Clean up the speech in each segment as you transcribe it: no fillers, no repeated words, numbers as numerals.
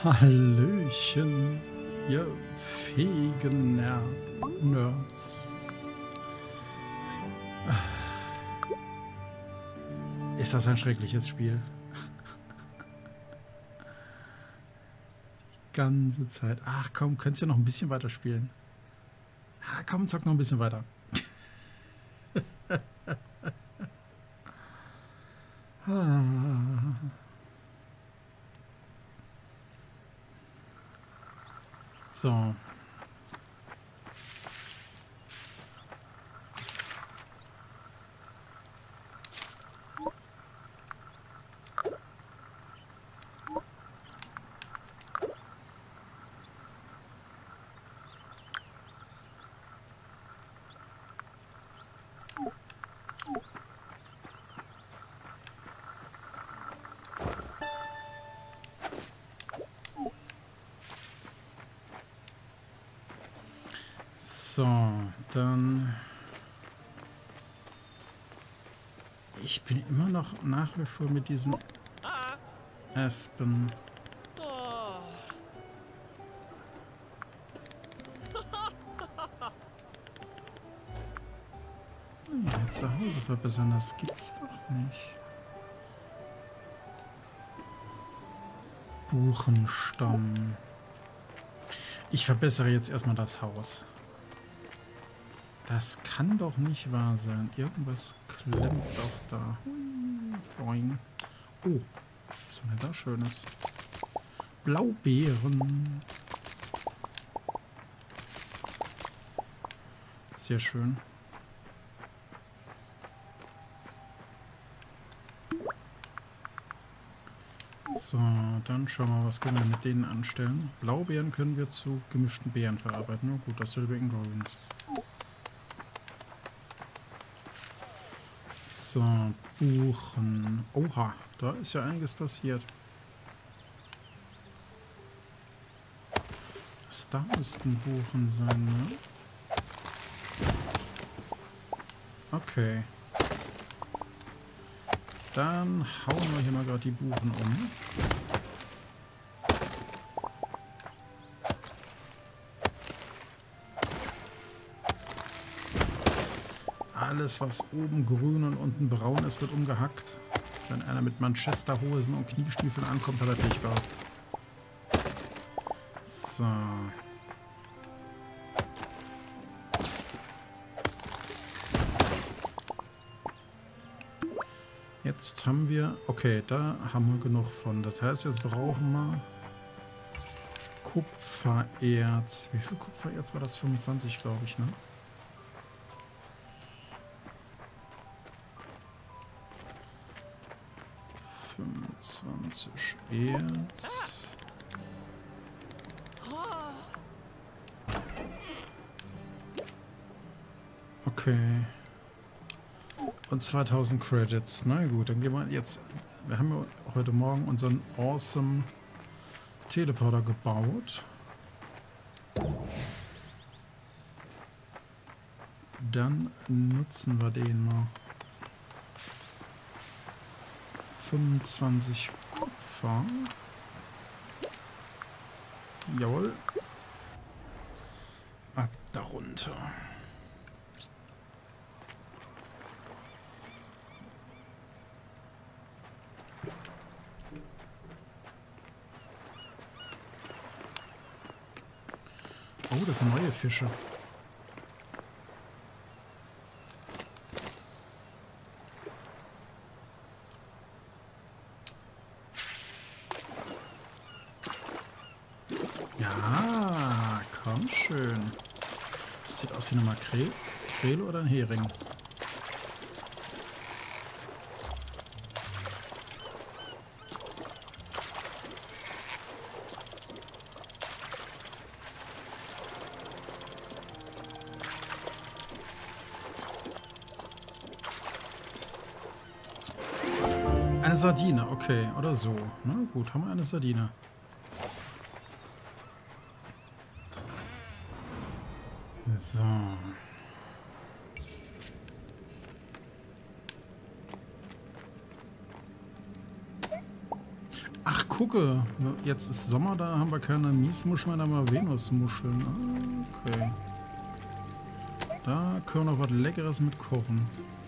Hallöchen, ihr fähigen Nerds. Ist das ein schreckliches Spiel? Die ganze Zeit. Ach komm, könntest du noch ein bisschen weiter spielen? Ah, komm, zock noch ein bisschen weiter. So. So, dann... Ich bin immer noch nach wie vor mit diesen Aspen. Ja, zu Hause verbessern, das gibt's doch nicht. Buchenstamm. Ich verbessere jetzt erstmal das Haus. Das kann doch nicht wahr sein. Irgendwas klemmt doch da. Boing. Oh, was haben wir da Schönes? Blaubeeren. Sehr schön. So, dann schauen wir mal, was können wir mit denen anstellen. Blaubeeren können wir zu gemischten Beeren verarbeiten. Oh gut, dasselbe in Grün. So, Buchen. Oha, da ist ja einiges passiert. Da müssten Buchen sein, ne? Okay. Dann hauen wir hier mal gerade die Buchen um. Alles, was oben grün und unten braun ist, wird umgehackt. Wenn einer mit Manchesterhosen und Kniestiefeln ankommt, hat er Pech gehabt. So. Jetzt haben wir... Okay, da haben wir genug von. Das heißt, jetzt brauchen wir Kupfererz. Wie viel Kupfererz war das? 25, glaube ich, ne? Erz. Okay. Und 2000 Credits. Na gut, dann gehen wir jetzt... Wir haben ja heute Morgen unseren awesome Teleporter gebaut. Dann nutzen wir den mal. 25 Kupfer. Jawohl. Ab darunter. Oh, das sind neue Fische. Ja, komm schön. Das sieht aus wie eine Makrele oder ein Hering. Eine Sardine, okay, oder so. Na gut, haben wir eine Sardine. So. Ach gucke. Jetzt ist Sommer, da haben wir keine Miesmuscheln, aber Venusmuscheln. Okay. Da können wir noch was Leckeres mit kochen.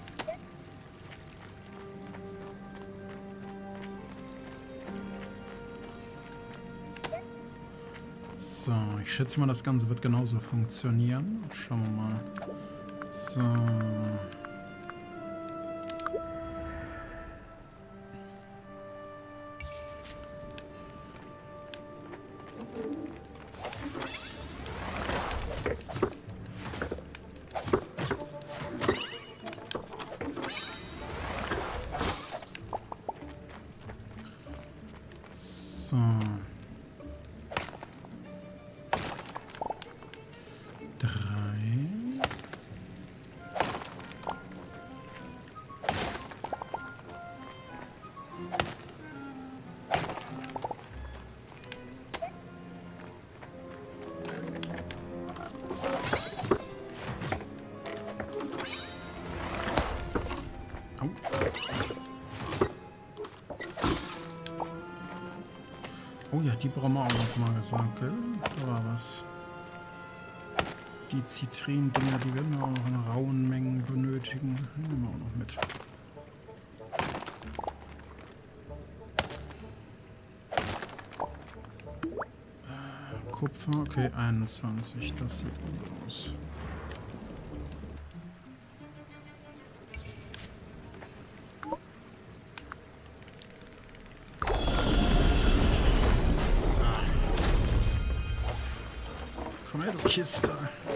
So, ich schätze mal, das Ganze wird genauso funktionieren. Schauen wir mal. So. So. Oh ja, die brauchen wir auch noch mal gesagt, gell? Da war was. Die Zitrinendinger, die werden wir auch noch in rauen Mengen benötigen. Nehmen wir auch noch mit. Kupfer, okay, 21. Das sieht gut aus. Komm her, du Kiste.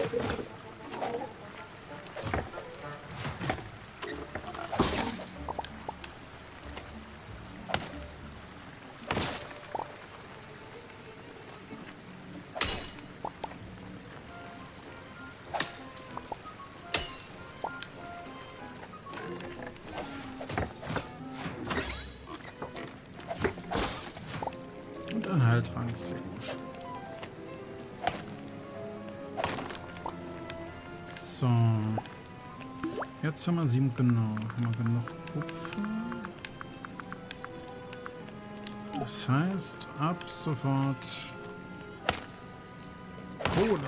Und ein Heiltrank, sehr gut. So. Jetzt haben wir 7, genau. Haben wir genug Kupfer. Das heißt, ab sofort Kohle.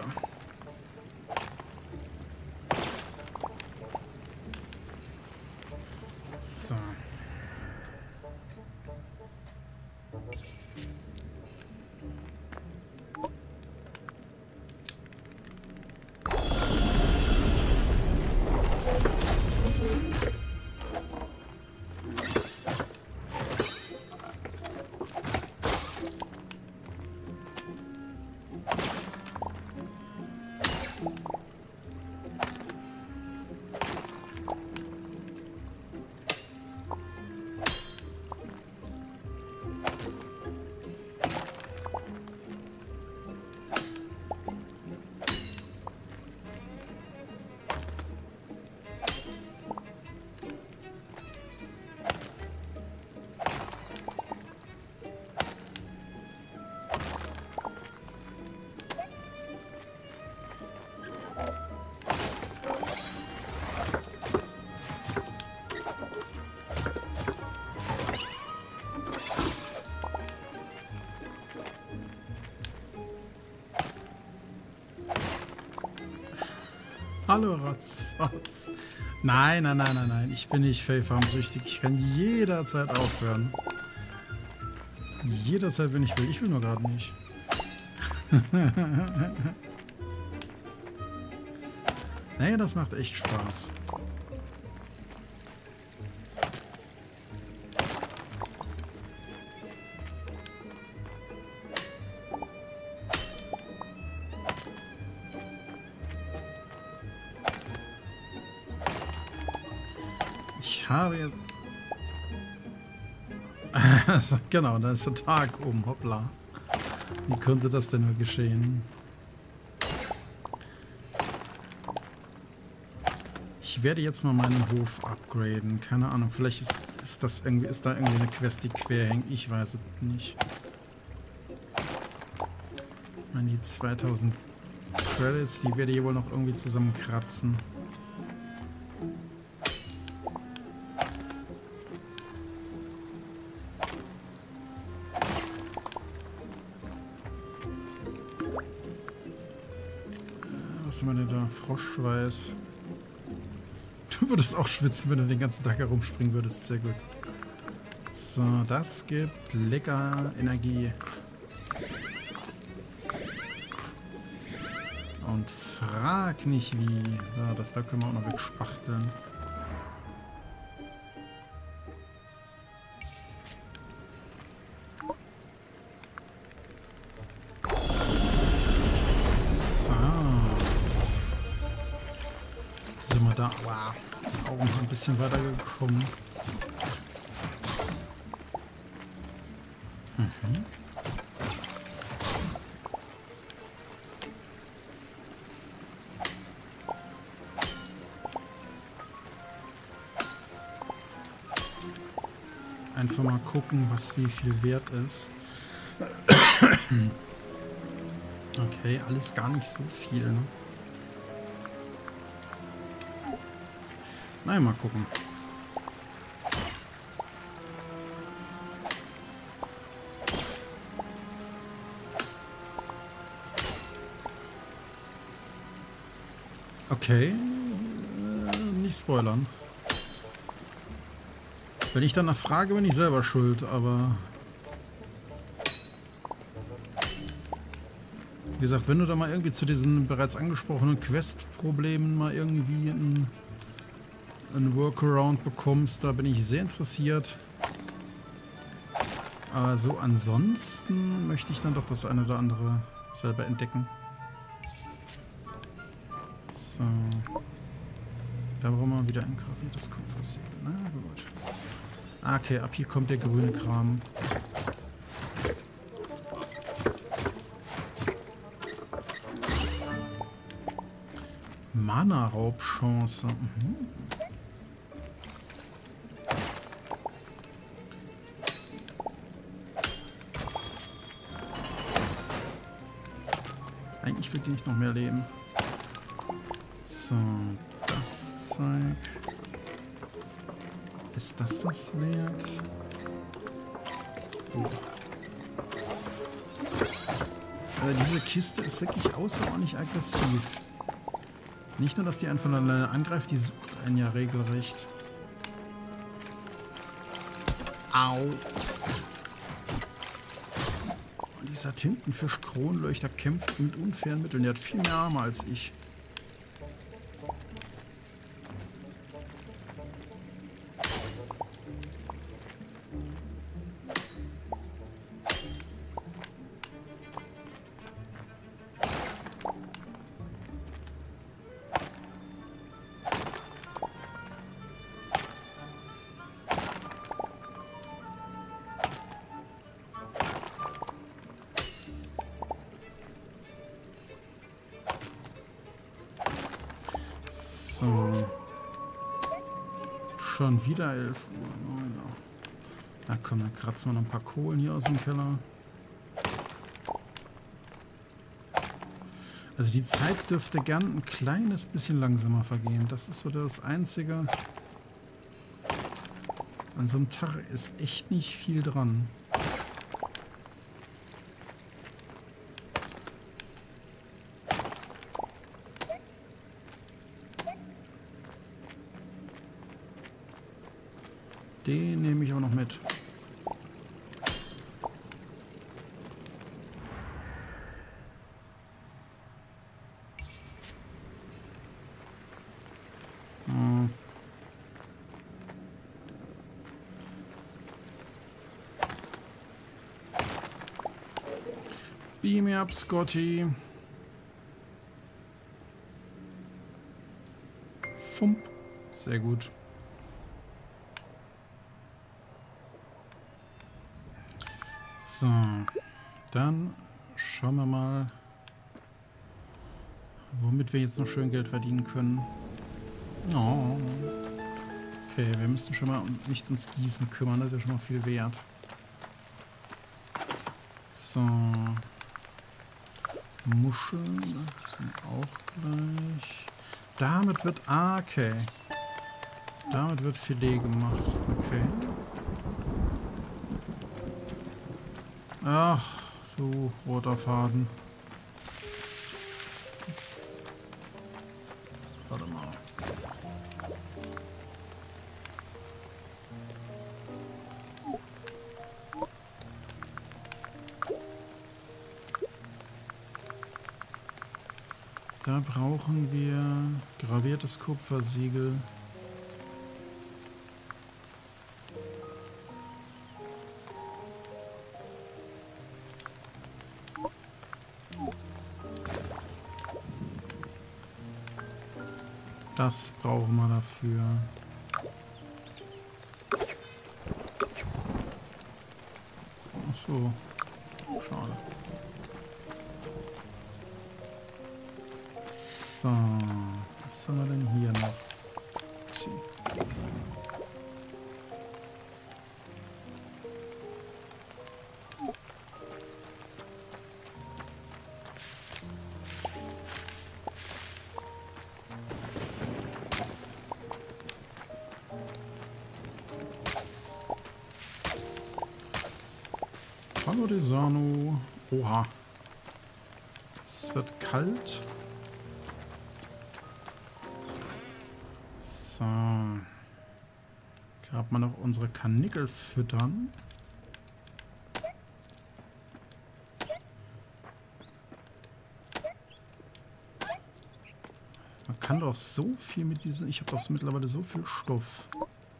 So. Hallo Ratzfatz. Nein, nein, nein, nein, nein. Ich bin nicht Fellfarm-süchtig. Ich kann jederzeit aufhören. Jederzeit, wenn ich will. Ich will nur gerade nicht. Naja, das macht echt Spaß. Ich habe jetzt... Genau, da ist der Tag oben. Hoppla. Wie konnte das denn nur geschehen? Ich werde jetzt mal meinen Hof upgraden. Keine Ahnung, vielleicht ist das irgendwie, ist da irgendwie eine Quest, die quer hängt. Ich weiß es nicht. Ich meine, die 2000 Credits, die werde ich wohl noch irgendwie zusammenkratzen. Was haben wir denn da? Froschschweiß. Du würdest auch schwitzen, wenn du den ganzen Tag herumspringen würdest. Sehr gut. So, das gibt lecker Energie. Und frag nicht wie. So, das da können wir auch noch wegspachteln. So. Sind wir da? Wow. Auch noch ein bisschen weiter gekommen. Mhm. Einfach mal gucken, was wie viel wert ist. Okay, alles gar nicht so viel, ne? Na ja, mal gucken. Okay, nicht spoilern. Wenn ich danach frage, bin ich selber schuld, aber... Wie gesagt, wenn du da mal irgendwie zu diesen bereits angesprochenen Quest-Problemen mal irgendwie einen Workaround bekommst, da bin ich sehr interessiert. Aber so ansonsten möchte ich dann doch das eine oder andere selber entdecken. So. Da brauchen wir wieder ein graviertes Kupfersiegel. Na gut. Okay, ab hier kommt der grüne Kram. Mana-Raubchance. Mhm. Eigentlich will ich noch mehr leben. So, das Zeug. Ist das was wert? Oh. Diese Kiste ist wirklich außerordentlich aggressiv. Nicht nur, dass die einen von alleine angreift, die sucht einen ja regelrecht. Au! Und dieser Tintenfisch-Kronleuchter kämpft mit unfairen Mitteln. Der hat viel mehr Arme als ich. So. Schon wieder 11 Uhr. Oh, ja. Na komm, dann kratzen wir noch ein paar Kohlen hier aus dem Keller. Also die Zeit dürfte gern ein kleines bisschen langsamer vergehen. Das ist so das Einzige. An so einem Tag ist echt nicht viel dran. Den nehme ich auch noch mit. Hm. Beam me up, Scotty. Fump. Sehr gut. So, dann schauen wir mal, womit wir jetzt noch schön Geld verdienen können. Oh. Okay, wir müssen schon mal nicht ums Gießen kümmern, das ist ja schon mal viel wert. So. Muscheln, die sind auch gleich. Damit wird... Ah, okay. Damit wird Filet gemacht. Okay. Ach, du roter Faden. Da brauchen wir graviertes Kupfersiegel. Das brauchen wir dafür. Ach so, schade. So, was haben wir denn hier noch? Upsi. Hallo Desano. Oha. Es wird kalt. So. Gerade mal noch unsere Karnickel füttern. Man kann doch so viel mit diesen... Ich habe doch mittlerweile so viel Stoff.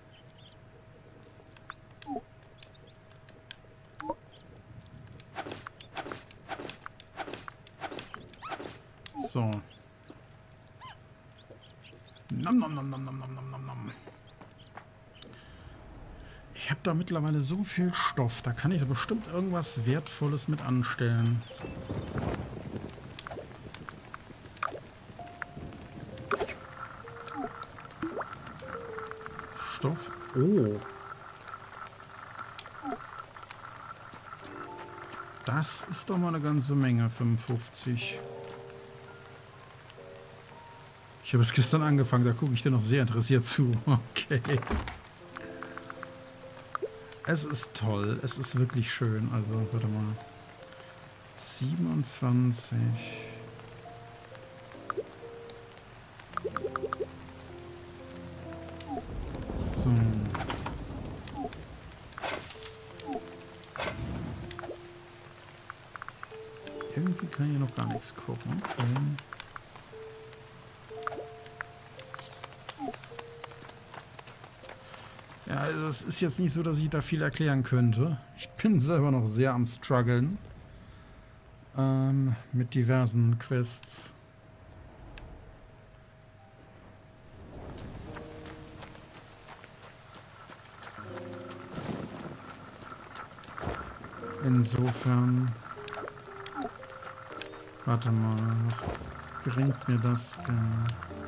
So. Nom, nom, nom, nom, nom, nom, nom, nom. Ich habe da mittlerweile so viel Stoff. Da kann ich da bestimmt irgendwas Wertvolles mit anstellen. Stoff. Oh. Das ist doch mal eine ganze Menge. 55. Ich habe es gestern angefangen, da gucke ich dir noch sehr interessiert zu. Okay. Es ist toll, es ist wirklich schön. Also, warte mal. 27. So. Irgendwie kann ich hier noch gar nichts gucken. Ja, also es ist jetzt nicht so, dass ich da viel erklären könnte. Ich bin selber noch sehr am struggeln mit diversen Quests. Insofern... Warte mal, was bringt mir das denn?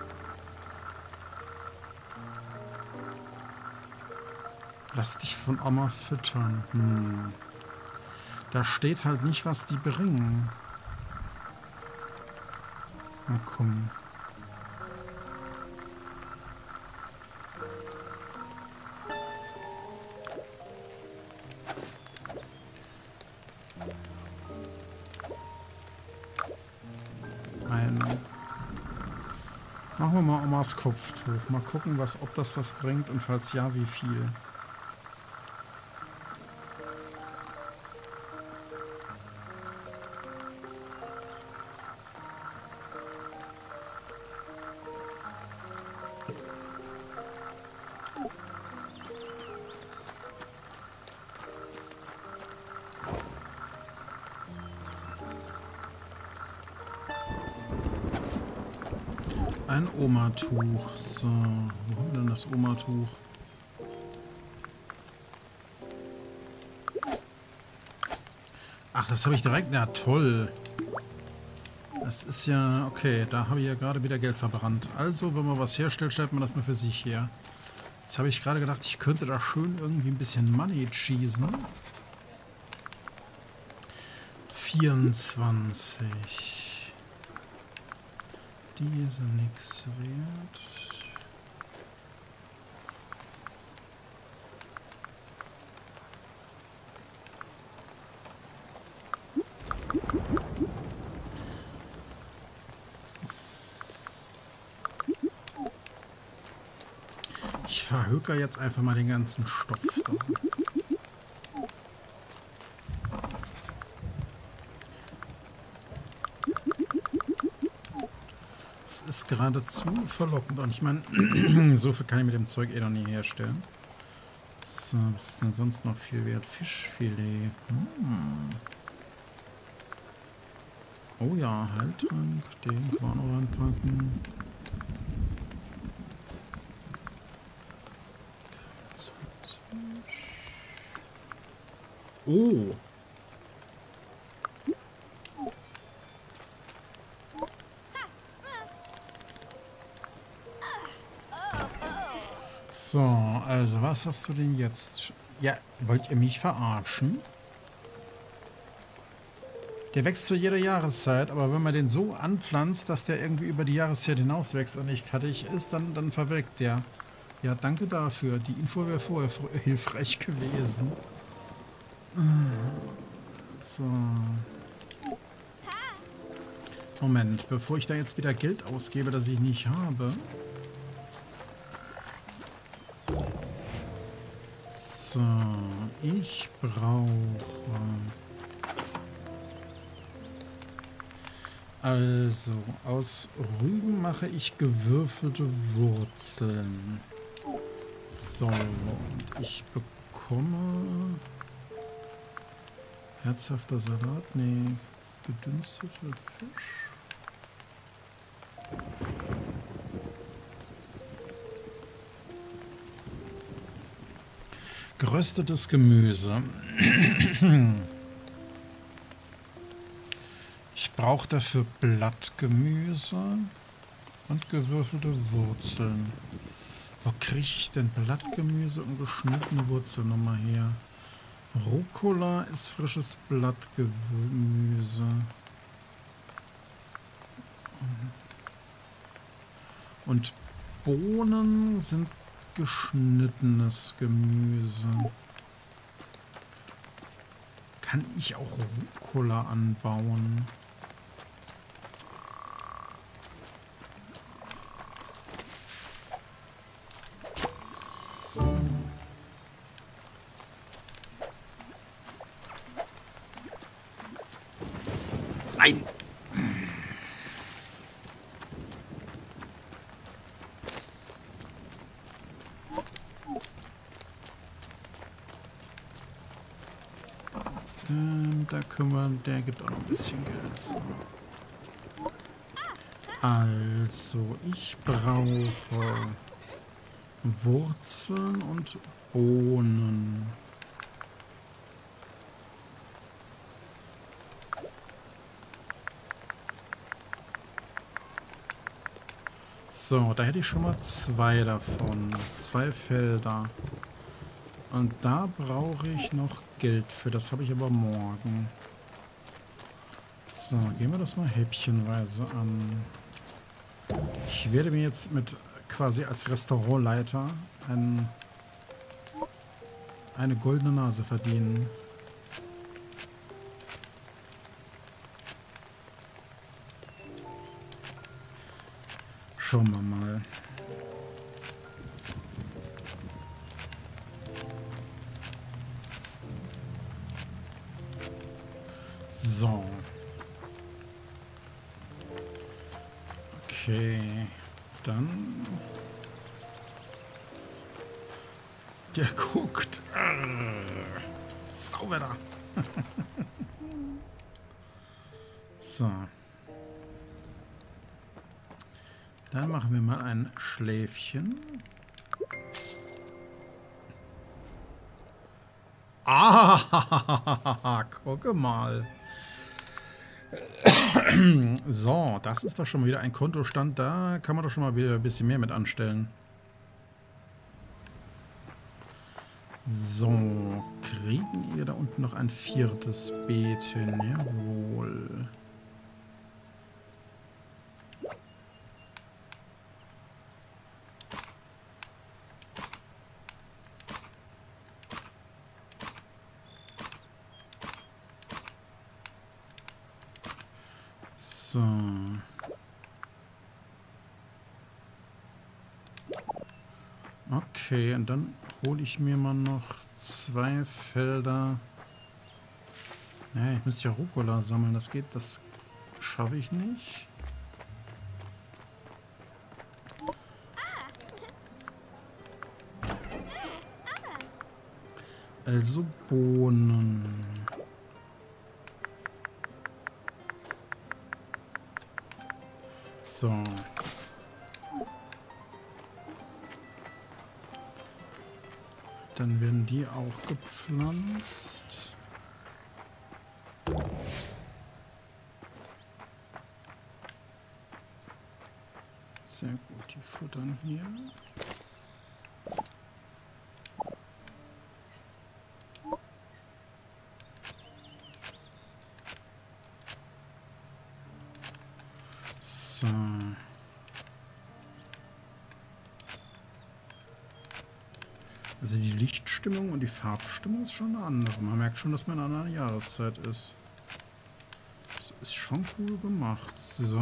Lass dich von Oma füttern. Da steht halt nicht, was die bringen. Na komm. Machen wir mal Omas Kopftuch. Mal gucken, ob das was bringt und falls ja, wie viel. Ein Oma-Tuch. So, wo haben wir denn das Oma-Tuch? Ach, das habe ich direkt... Ja, toll. Das ist ja... Okay, da habe ich ja gerade wieder Geld verbrannt. Also, wenn man was herstellt, stellt man das nur für sich her. Jetzt habe ich gerade gedacht, ich könnte da schön irgendwie ein bisschen Money cheesen. 24. Die sind nichts wert. Ich verhöker jetzt einfach mal den ganzen Stoff. ist geradezu verlockend. Und ich meine, so viel kann ich mit dem Zeug eh noch nie herstellen. So, was ist denn sonst noch viel wert? Fischfilet. Oh ja, Heiltrank. Den kann man auch reinpacken. Oh! So, also was hast du denn jetzt? Ja, wollt ihr mich verarschen? Der wächst zu jeder Jahreszeit, aber wenn man den so anpflanzt, dass der irgendwie über die Jahreszeit hinaus wächst und nicht fertig ist, dann verwelkt der. Ja, danke dafür. Die Info wäre vorher hilfreich gewesen. So. Moment, bevor ich da jetzt wieder Geld ausgebe, das ich nicht habe. So, ich brauche... Also, aus Rüben mache ich gewürfelte Wurzeln. So, und ich bekomme... Herzhafter Salat? Nee, gedünsteter Fisch. Geröstetes Gemüse. Ich brauche dafür Blattgemüse und gewürfelte Wurzeln. Wo kriege ich denn Blattgemüse und geschnittene Wurzeln nochmal her? Rucola ist frisches Blattgemüse. Und Bohnen sind geschnittenes Gemüse. Kann ich auch Rucola anbauen? So. Nein! Da können wir, der gibt auch noch ein bisschen Geld. So. Also, ich brauche Wurzeln und Bohnen. So, da hätte ich schon mal 2 davon. 2 Felder. Und da brauche ich noch Geld für. Das habe ich aber morgen. So, gehen wir das mal häppchenweise an. Ich werde mir jetzt mit quasi als Restaurantleiter eine goldene Nase verdienen. Schauen wir mal. So. Okay. Dann... Der guckt. Sauwetter. So. Dann machen wir mal ein Schläfchen. Ah, gucke mal. So, das ist doch schon mal wieder ein Kontostand. Da kann man doch schon mal wieder ein bisschen mehr mit anstellen. So, kriegen ihr da unten noch ein 4. Beet hin? Jawohl. So. Okay, und dann hole ich mir mal noch 2 Felder. Ja, ich müsste ja Rucola sammeln. Das schaffe ich nicht. Also Bohnen. So. Dann werden die auch gepflanzt. Sehr gut, die futtern hier. So. Also die Lichtstimmung und die Farbstimmung ist schon eine andere. Man merkt schon, dass man in einer anderen Jahreszeit ist. Das ist schon cool gemacht. So.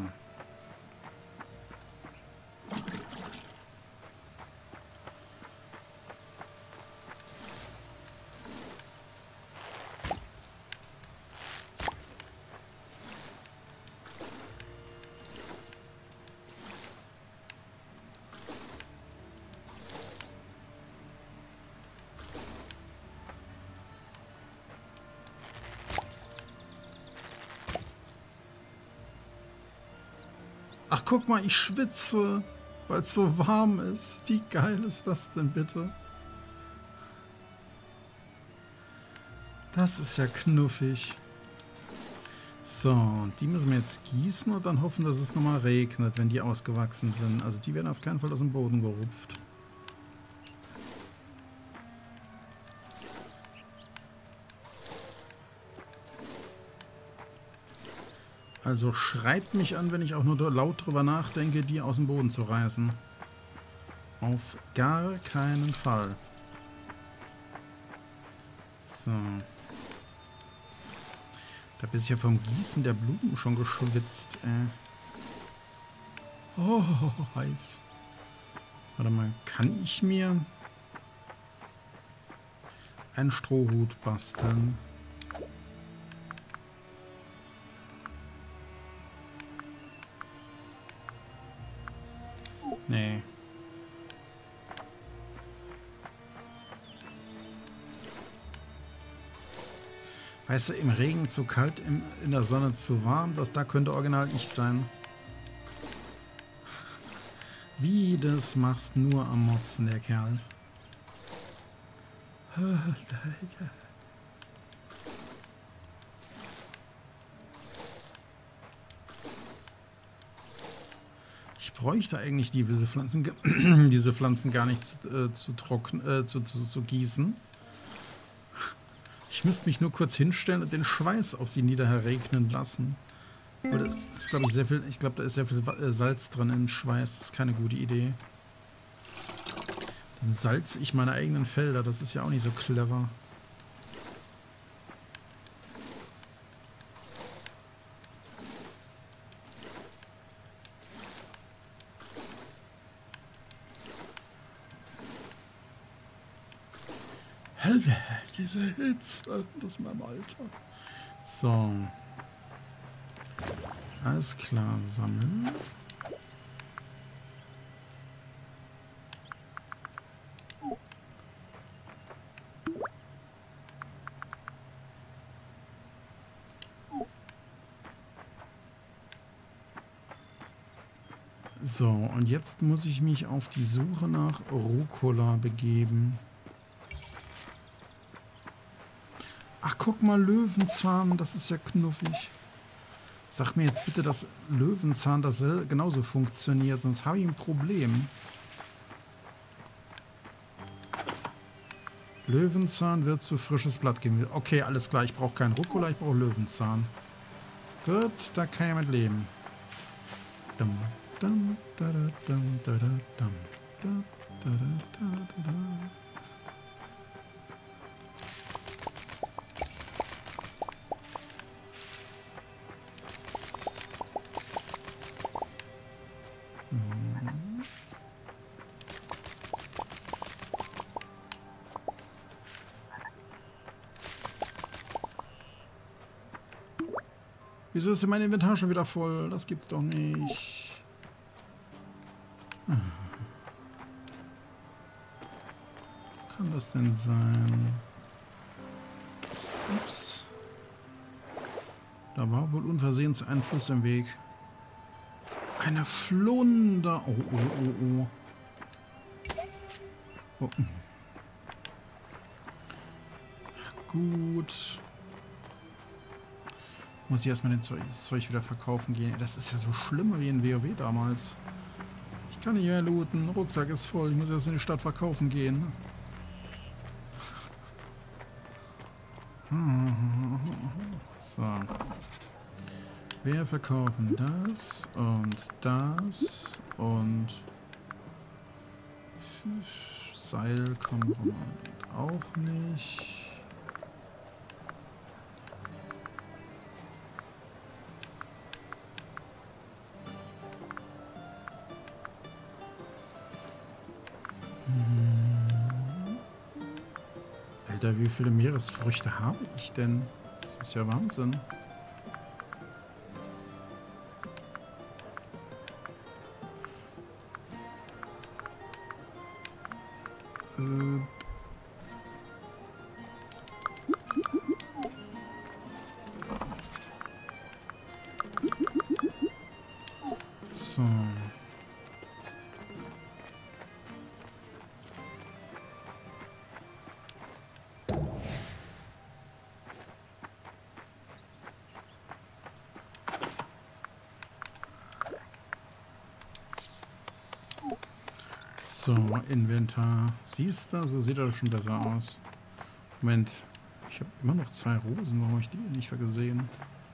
Ach, guck mal, ich schwitze, weil es so warm ist. Wie geil ist das denn bitte? Das ist ja knuffig. So, die müssen wir jetzt gießen und dann hoffen, dass es nochmal regnet, wenn die ausgewachsen sind. Also die werden auf keinen Fall aus dem Boden gerupft. Also schreit mich an, wenn ich auch nur laut drüber nachdenke, die aus dem Boden zu reißen. Auf gar keinen Fall. So. Da bist ja vom Gießen der Blumen schon geschwitzt. Oh, heiß. Warte mal, kann ich mir einen Strohhut basteln? Nee. Weißt du, im Regen zu kalt, in der Sonne zu warm, da könnte original ich sein. Wie das machst nur am Motzen, der Kerl. Ich bräuchte eigentlich diese Pflanzen, diese Pflanzen gar nicht zu gießen. Ich müsste mich nur kurz hinstellen und den Schweiß auf sie niederregnen lassen. Aber das ist, glaube ich, sehr viel. Ich glaube, da ist sehr viel Salz drin im Schweiß. Das ist keine gute Idee. Dann salze ich meine eigenen Felder. Das ist ja auch nicht so clever. Diese Hitze, das ist mein Alter. So. Alles klar, sammeln. So, und jetzt muss ich mich auf die Suche nach Rucola begeben. Ach, guck mal, Löwenzahn, das ist ja knuffig. Sag mir jetzt bitte, dass Löwenzahn das genauso funktioniert, sonst habe ich ein Problem. Löwenzahn wird zu frisches Blatt geben. Okay, alles klar, ich brauche keinen Rucola, ich brauche Löwenzahn. Gut, da kann ich mit leben. Dum, dum, da, da, dum, da, da, dum, da, da, da, da, da. Wieso ist denn mein Inventar schon wieder voll? Das gibt's doch nicht. Kann das denn sein? Ups. Da war wohl unversehens ein Fluss im Weg. Eine Flunder. Oh, oh, oh, oh. Oh. Gut. Muss ich erstmal das Zeug wieder verkaufen gehen. Das ist ja so schlimm wie in WoW damals. Ich kann nicht mehr looten. Rucksack ist voll. Ich muss erst in die Stadt verkaufen gehen. So. Wir verkaufen das und das und Seil kommt auch nicht. Alter, wie viele Meeresfrüchte habe ich denn? Das ist ja Wahnsinn. So. So, Inventar. Siehst du, so sieht das schon besser aus. Moment, ich habe immer noch 2 Rosen. Warum habe ich die nicht gesehen?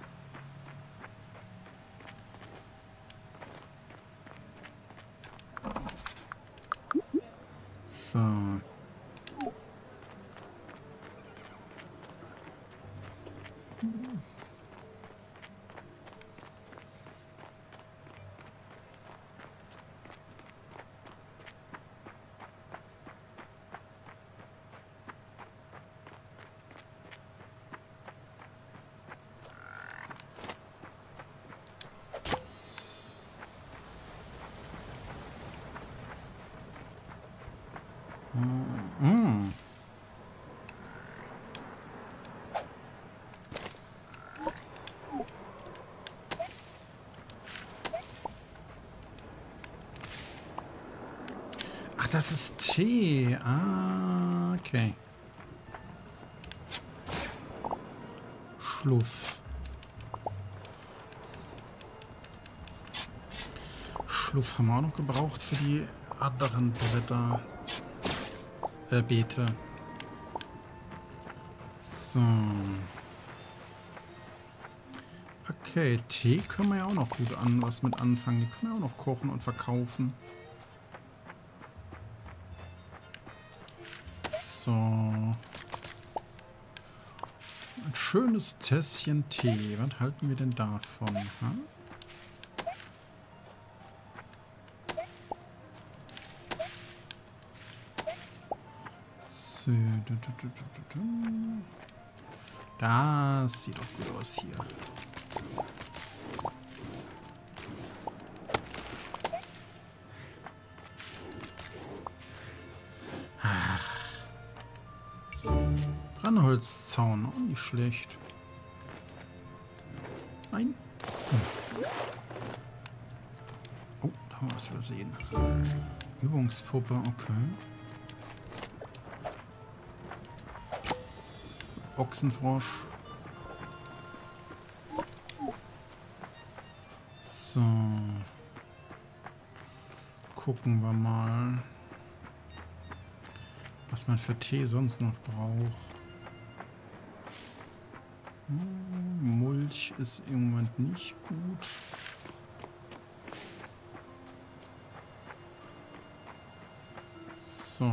So. Mm. Ach, das ist Tee. Ah, okay. Schluff. Schluff haben wir auch noch gebraucht für die anderen Blätter. Beete. So. Okay, Tee können wir ja auch noch gut was mit anfangen. Die können wir auch noch kochen und verkaufen. So. Ein schönes Tässchen Tee. Was halten wir denn davon? Hm? So. Das sieht doch gut aus hier. Brennholzzaun, auch nicht schlecht. Nein. Oh, da haben wir was übersehen. Übungspuppe, okay. Ochsenfrosch. So. Gucken wir mal, was man für Tee sonst noch braucht. Mulch ist im Moment nicht gut. So.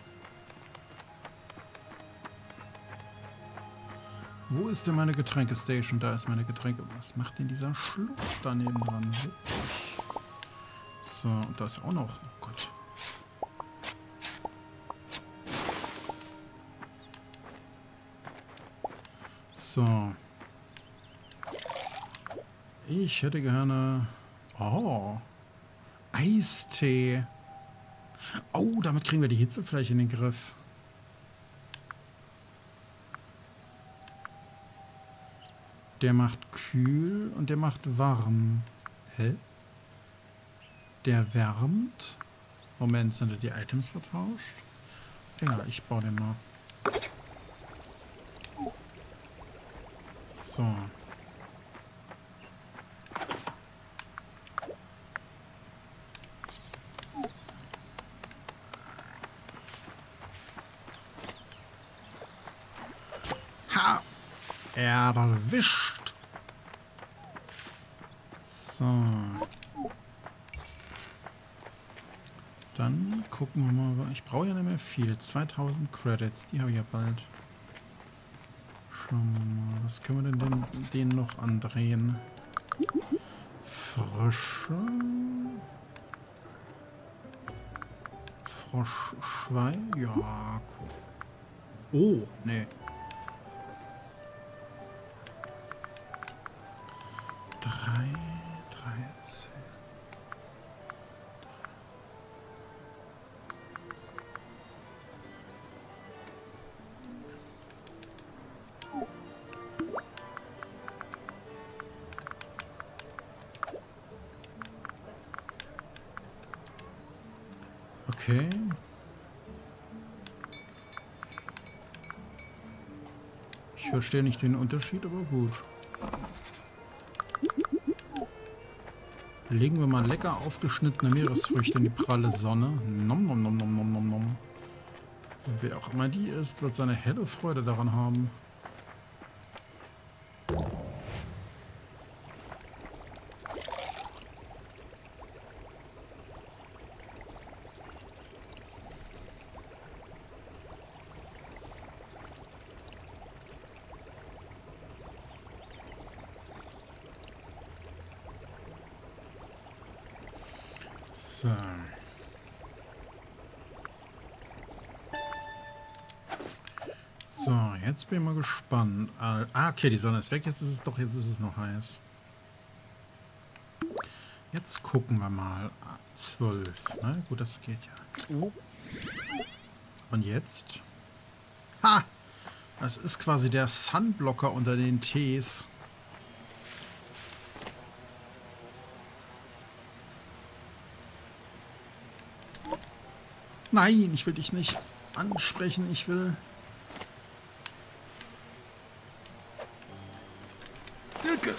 Wo ist denn meine Getränkestation? Da ist meine Getränke. Was macht denn dieser Schluck daneben dran? So, und da ist auch noch. Oh Gott. So. Ich hätte gerne... Oh. Eistee. Oh, damit kriegen wir die Hitzefläche in den Griff. Der macht kühl und der macht warm. Hä? Der wärmt. Moment, sind da die Items vertauscht? Ja, ich baue den mal. So. Ha! Erwischt. So. Dann gucken wir mal. Ich brauche ja nicht mehr viel. 2000 Credits, die habe ich ja bald. Schauen wir mal. Was können wir denn den noch andrehen? Frische. Froschschwein? Ja, cool. Oh, nee. 13. Okay. Ich verstehe nicht den Unterschied, aber gut. Legen wir mal lecker aufgeschnittene Meeresfrüchte in die pralle Sonne. Nom nom nom nom nom nom nom. Wer auch immer die ist, wird seine helle Freude daran haben. So. So, jetzt bin ich mal gespannt. Okay, die Sonne ist weg. Jetzt ist es noch heiß. Jetzt gucken wir mal. 12. Ne? Gut, das geht ja. Und jetzt? Ha! Das ist quasi der Sunblocker unter den Tees. Nein, ich will dich nicht ansprechen. Ich will... Alter,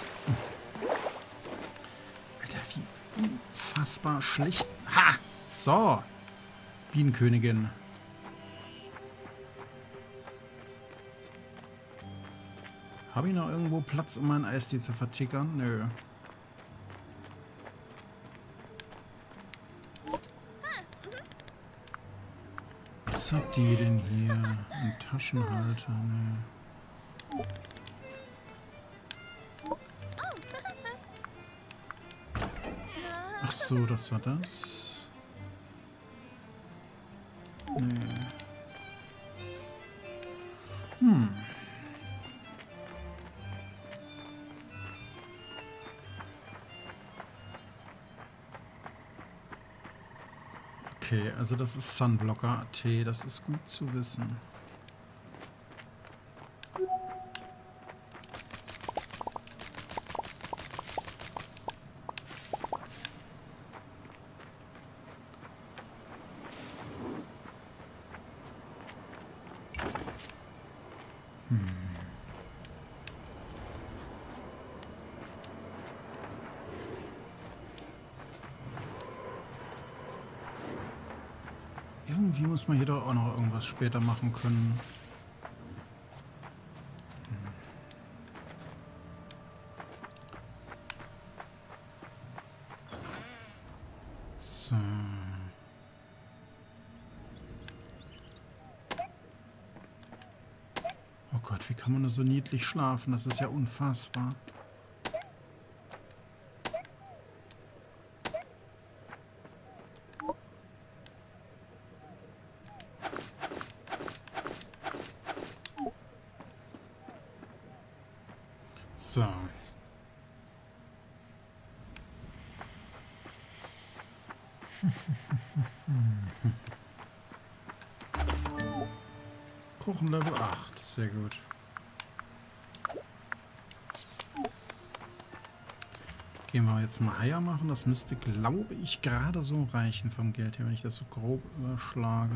wie unfassbar schlicht. Ha! So. Bienenkönigin. Habe ich noch irgendwo Platz, um meinen Eistee zu vertickern? Nö. Was hat die denn hier? Ein Taschenhalter? Nee. Ach so, das war das? Nee. Okay, also das ist Sunblocker AT, das ist gut zu wissen. Irgendwie muss man hier doch auch noch irgendwas später machen können. So. Oh Gott, wie kann man nur so niedlich schlafen? Das ist ja unfassbar. So. Kuchen Level 8, sehr gut. Gehen wir jetzt mal Eier machen. Das müsste, glaube ich, gerade so reichen vom Geld her, wenn ich das so grob überschlage.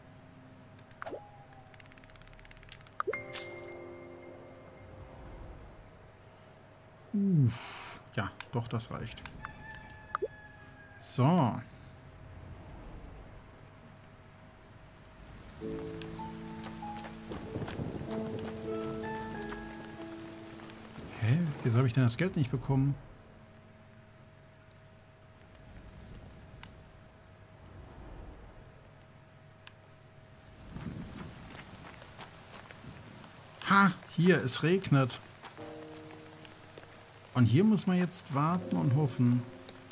Ja, doch, das reicht. So. Hä? Wieso habe ich denn das Geld nicht bekommen? Ha! Hier, es regnet. Und hier muss man jetzt warten und hoffen.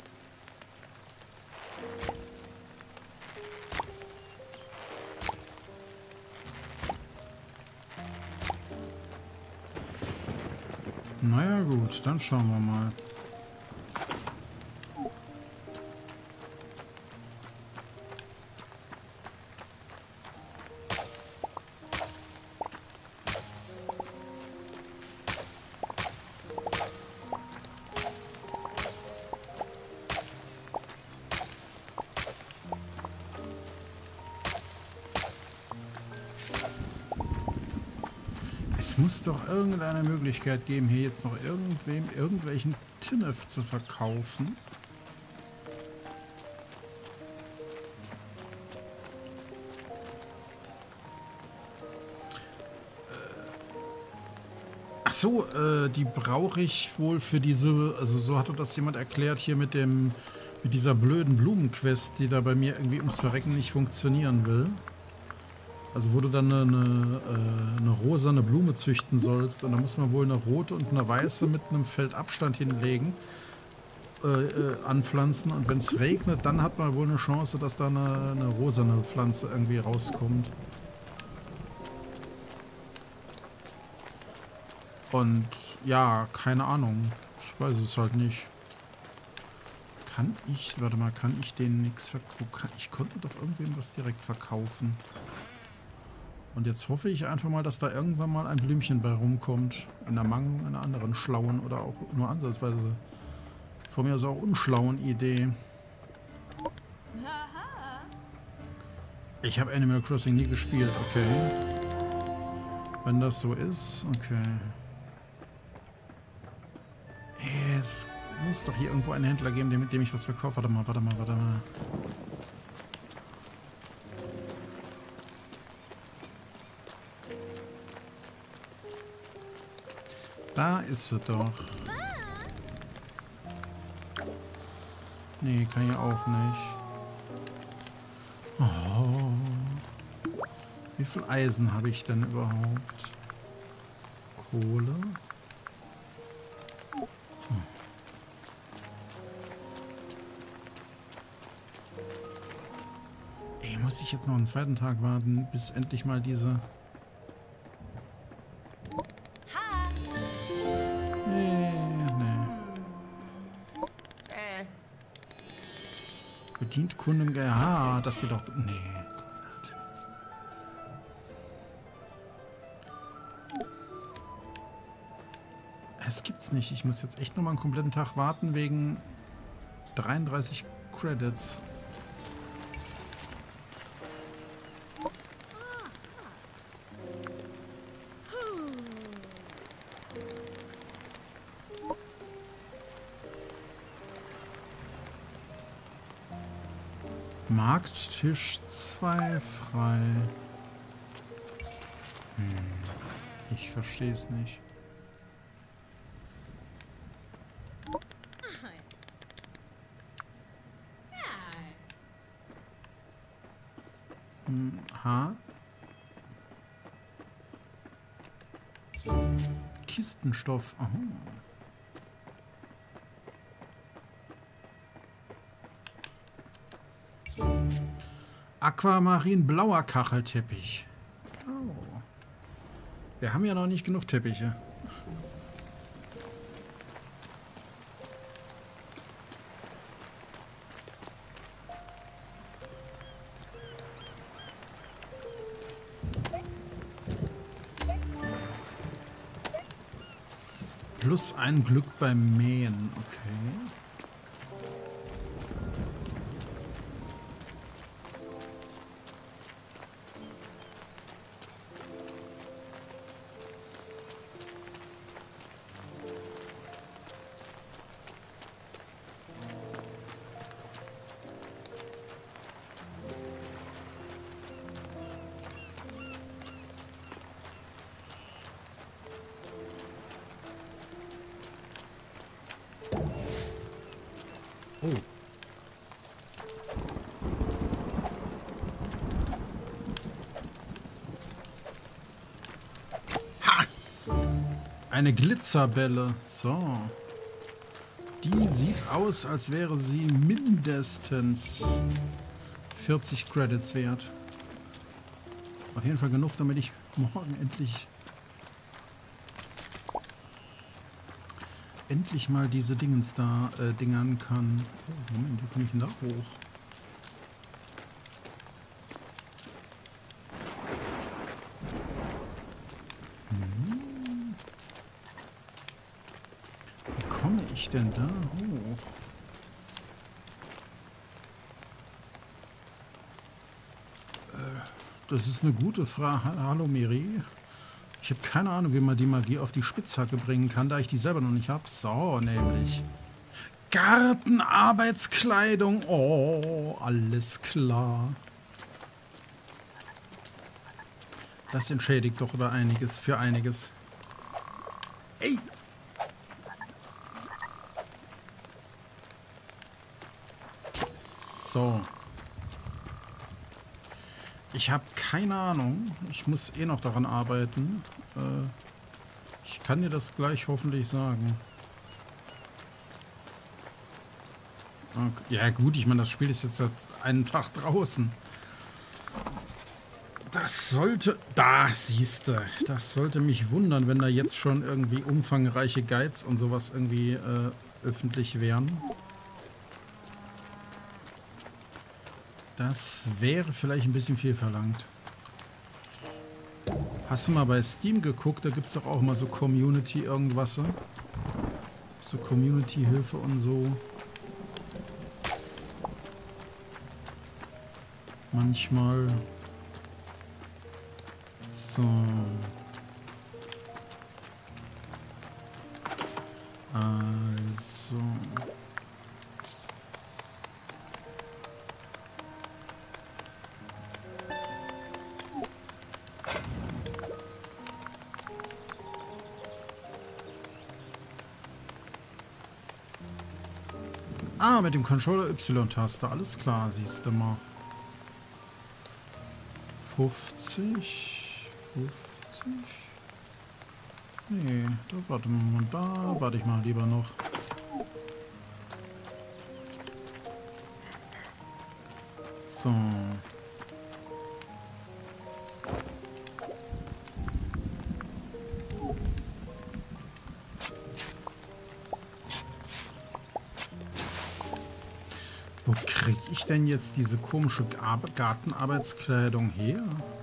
Naja gut, dann schauen wir mal. Es muss doch irgendeine Möglichkeit geben, hier jetzt noch irgendwem irgendwelchen Tinnef zu verkaufen. Ach so, die brauche ich wohl für diese, also so hatte das jemand erklärt hier mit dieser blöden Blumenquest, die da bei mir irgendwie ums Verrecken nicht funktionieren will. Also wo du dann eine rosane Blume züchten sollst und da muss man wohl eine rote und eine weiße mit einem Feld Abstand hinlegen, anpflanzen und wenn es regnet, dann hat man wohl eine Chance, dass da eine rosane Pflanze irgendwie rauskommt. Und ja, keine Ahnung. Ich weiß es halt nicht. Kann ich, warte mal, kann ich denen nichts verkaufen? Ich konnte doch irgendwem was direkt verkaufen. Und jetzt hoffe ich einfach mal, dass da irgendwann mal ein Blümchen bei rumkommt. In der Mangel einer anderen schlauen oder auch nur ansatzweise von mir aus auch unschlauen Idee. Ich habe Animal Crossing nie gespielt, okay. Wenn das so ist, okay. Es muss doch hier irgendwo einen Händler geben, mit dem ich was verkaufe. Warte mal, warte mal, warte mal. Da ist sie doch. Nee, kann ich auch nicht. Oh. Wie viel Eisen habe ich denn überhaupt? Kohle? Ey, muss ich jetzt noch einen zweiten Tag warten, bis endlich mal diese... Bedient Kunden... Ja, dass sie doch... Nee. Das gibt's nicht. Ich muss jetzt echt nochmal einen kompletten Tag warten wegen 33 Credits. Markttisch 2 frei. Ich verstehe es nicht. H. Kistenstoff. Aha. Aquamarin blauer Kachelteppich. Oh. Wir haben ja noch nicht genug Teppiche. Plus ein Glück beim Mähen. Okay. Oh. Ha! Eine Glitzerbälle. So. Die sieht aus, als wäre sie mindestens 40 Credits wert. Auf jeden Fall genug, damit ich morgen endlich mal diese Dingens da dingern kann. Oh, Moment, wie komme ich denn da hoch? Wie komme ich denn da hoch? Das ist eine gute Frage. Hallo Miri. Ich habe keine Ahnung, wie man die Magie auf die Spitzhacke bringen kann, da ich die selber noch nicht habe. So, nämlich. Gartenarbeitskleidung. Oh, alles klar. Das entschädigt doch über einiges, für einiges. Ey! So. Ich habe keine Ahnung. Ich muss eh noch daran arbeiten. Ich kann dir das gleich hoffentlich sagen. Okay. Ja gut, ich meine, das Spiel ist jetzt seit einen Tag draußen. Das sollte... Da, siehste. Das sollte mich wundern, wenn da jetzt schon irgendwie umfangreiche Guides und sowas irgendwie öffentlich wären. Das wäre vielleicht ein bisschen viel verlangt. Hast du mal bei Steam geguckt? Da gibt es doch auch mal so Community irgendwas. So Community-Hilfe und so. Manchmal. So. Also. Ah, mit dem Controller Y-Taste. Alles klar, siehst du mal. 50. 50. Nee, da warte mal. Da warte ich mal lieber noch. So. Wo krieg ich denn jetzt diese komische Gartenarbeitskleidung her?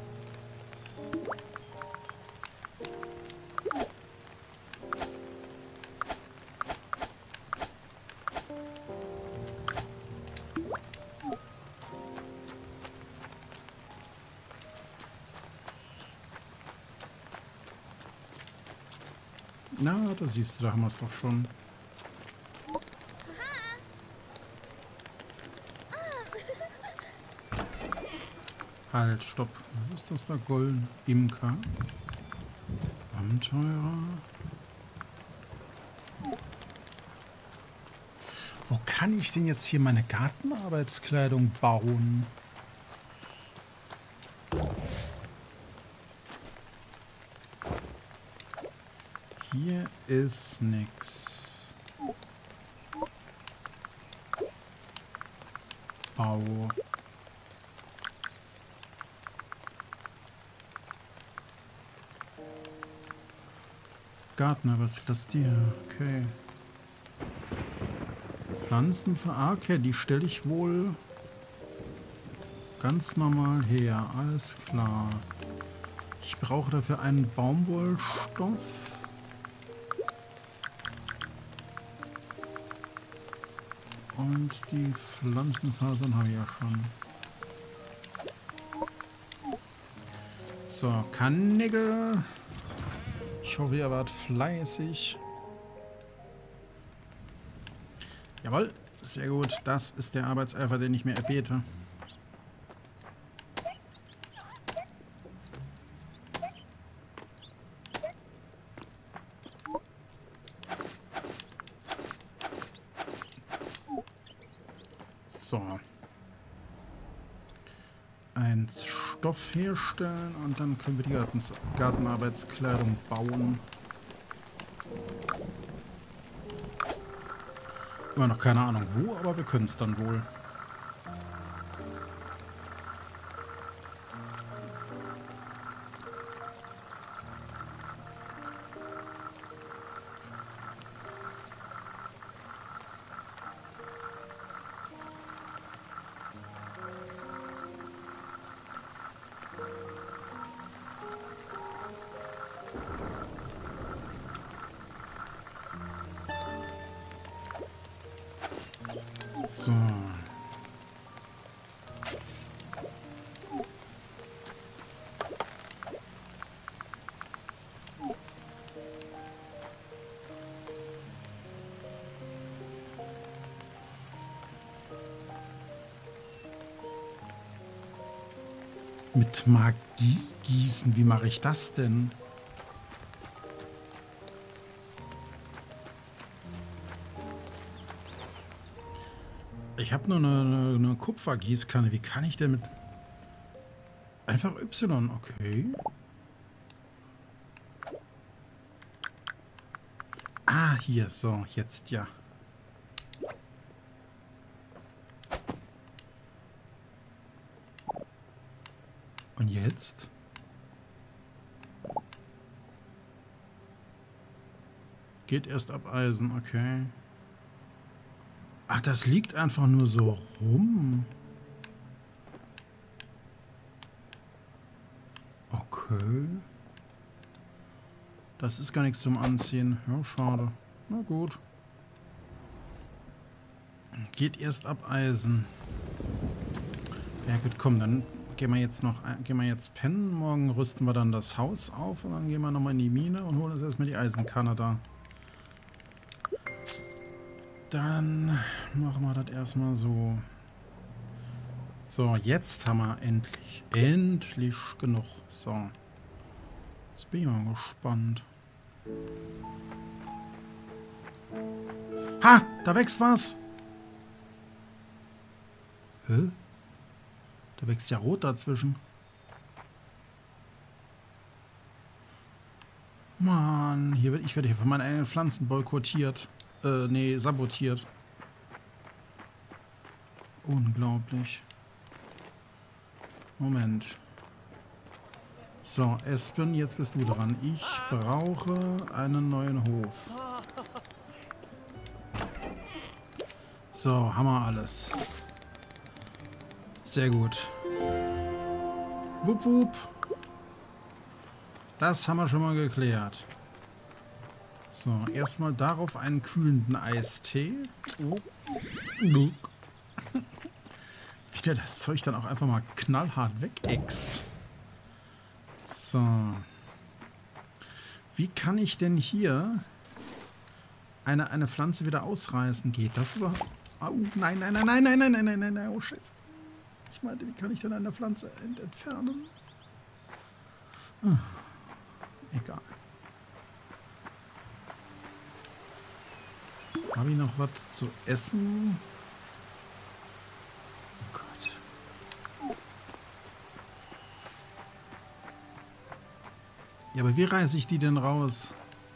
Na, da siehst du, da haben wir es doch schon. Halt, stopp. Was ist das da? Golden Imker. Abenteurer. Wo kann ich denn jetzt hier meine Gartenarbeitskleidung bauen? Hier ist nix. Bau. Gartner, was ist das dir? Okay. Pflanzen von... Ah, okay, die stelle ich wohl ganz normal her. Alles klar. Ich brauche dafür einen Baumwollstoff. Und die Pflanzenfasern habe ich ja schon. So, Kannigel. Ich hoffe, ihr wart fleißig. Jawohl, sehr gut. Das ist der Arbeitseifer, den ich mir erbete. So. Ein Stoff herstellen und dann können wir die Gartenarbeitskleidung bauen. Immer noch keine Ahnung wo, aber wir können es dann wohl. So. Mit Magie gießen, wie mache ich das denn? Ich habe nur eine Kupfergießkanne. Wie kann ich denn mit... Einfach Y, okay. Ah, hier, so, jetzt ja. Und jetzt? Geht erst ab Eisen, okay. Ach, das liegt einfach nur so rum. Okay. Das ist gar nichts zum Anziehen. Ja, schade. Na gut. Geht erst ab Eisen. Ja gut, komm, dann gehen wir jetzt pennen. Morgen rüsten wir dann das Haus auf und dann gehen wir nochmal in die Mine und holen uns erstmal die Eisenkanne da. Dann machen wir das erstmal so. So, jetzt haben wir endlich genug. So. Jetzt bin ich mal gespannt. Ha! Da wächst was! Hä? Da wächst ja rot dazwischen. Mann, ich werde hier von meinen eigenen Pflanzen boykottiert. Nee, sabotiert. Unglaublich. Moment. So, Espen, jetzt bist du dran. Ich brauche einen neuen Hof. So, haben wir alles. Sehr gut. Wupp, wupp. Das haben wir schon mal geklärt. So, erstmal darauf einen kühlenden Eistee. Oh. Wie der das Zeug dann auch einfach mal knallhart wegäxt. So. Wie kann ich denn hier eine Pflanze wieder ausreißen? Geht das überhaupt? Oh, nein, nein, nein, nein, nein, nein, nein, nein, nein, nein, oh shit. Ich meinte, wie kann ich denn eine Pflanze entfernen? Egal. Habe ich noch was zu essen? Oh Gott. Ja, aber wie reiße ich die denn raus?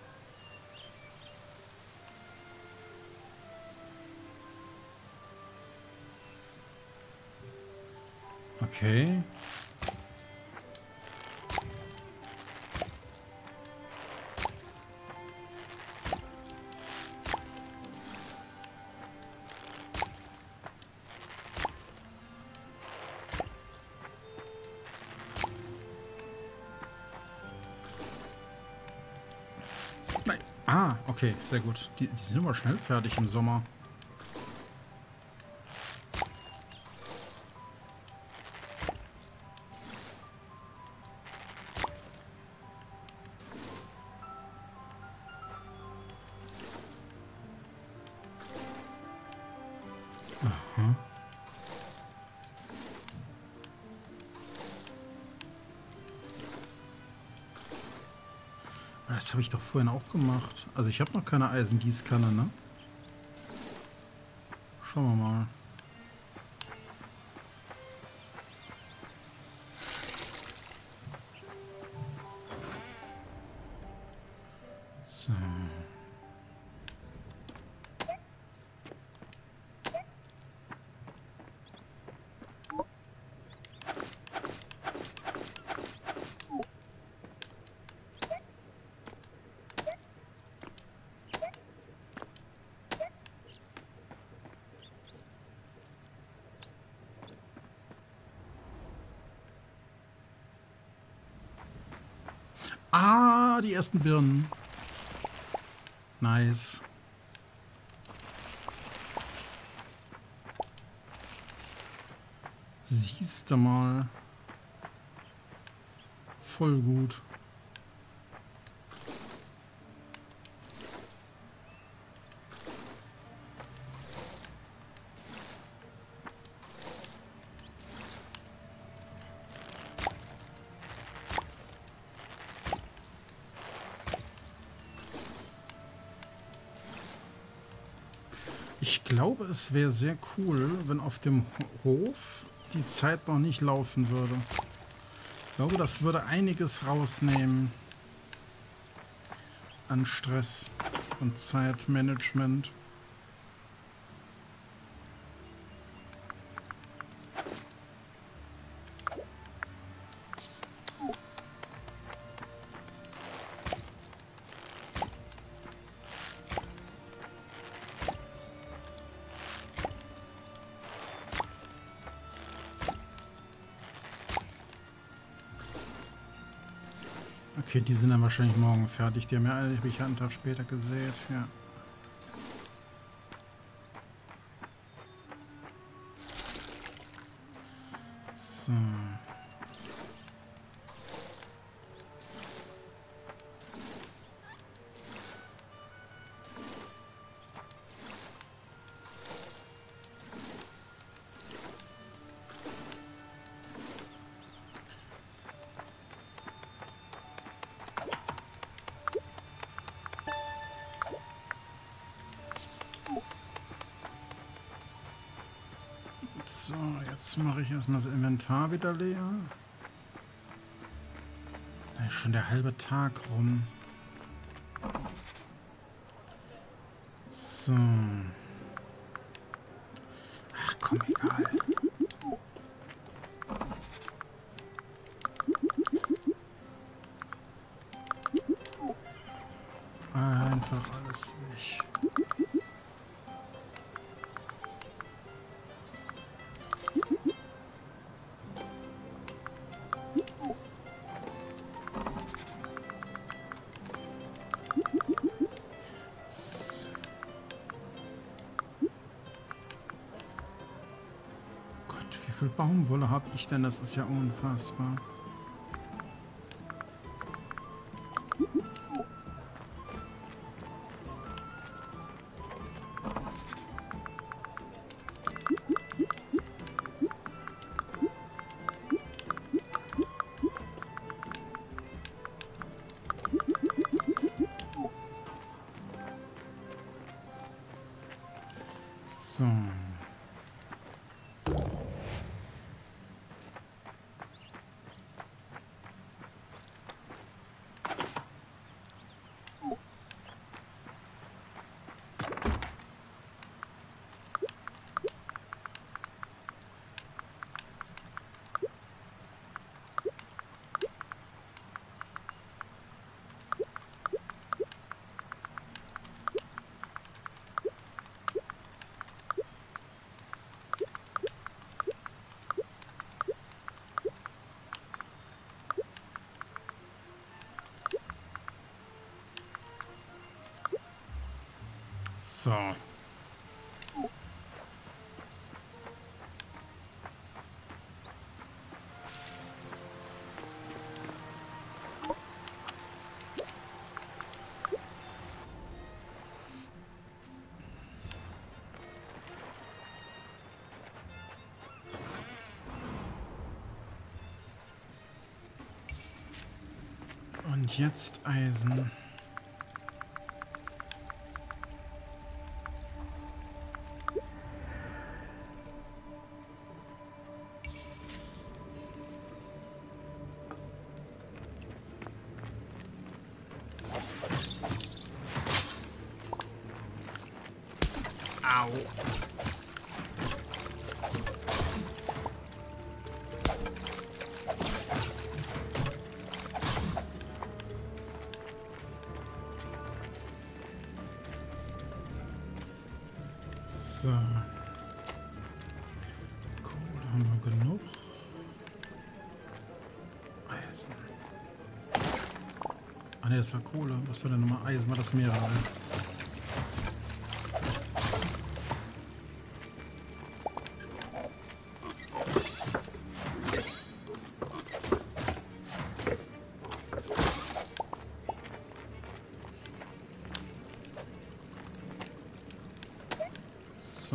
Okay. Nein. Ah, okay, sehr gut. Die sind aber schnell fertig im Sommer. Aha. Das habe ich doch vorhin auch gemacht. Also ich habe noch keine Eisengießkanne, ne? Schauen wir mal. So. Ah, die ersten Birnen. Nice. Siehst du mal. Voll gut. Ich glaube, es wäre sehr cool, wenn auf dem Hof die Zeit noch nicht laufen würde. Ich glaube, das würde einiges rausnehmen an Stress und Zeitmanagement. Okay, die sind dann wahrscheinlich morgen fertig. Die haben ja alle, habe ich ja einen Tag später gesät. Ja. So. So, jetzt mache ich erstmal das Inventar wieder leer. Da ist schon der halbe Tag rum. So. Ach komm, egal. Einfach alles weg. Gott, wie viel Baumwolle habe ich denn? Das ist ja unfassbar. So. So. Und jetzt Eisen. Au. So. Kohle haben wir genug. Eisen. Ah ne, das war Kohle. Was war denn nochmal Eisen? War das mehrere? So.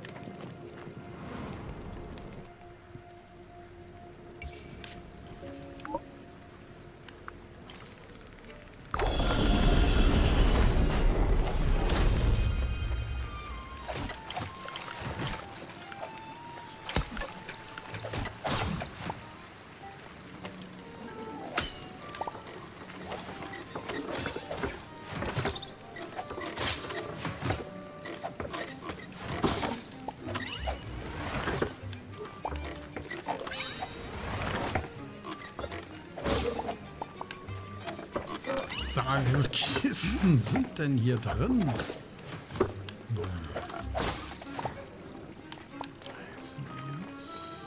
Sag mal, wie viele Kisten sind denn hier drin? Eisen jetzt.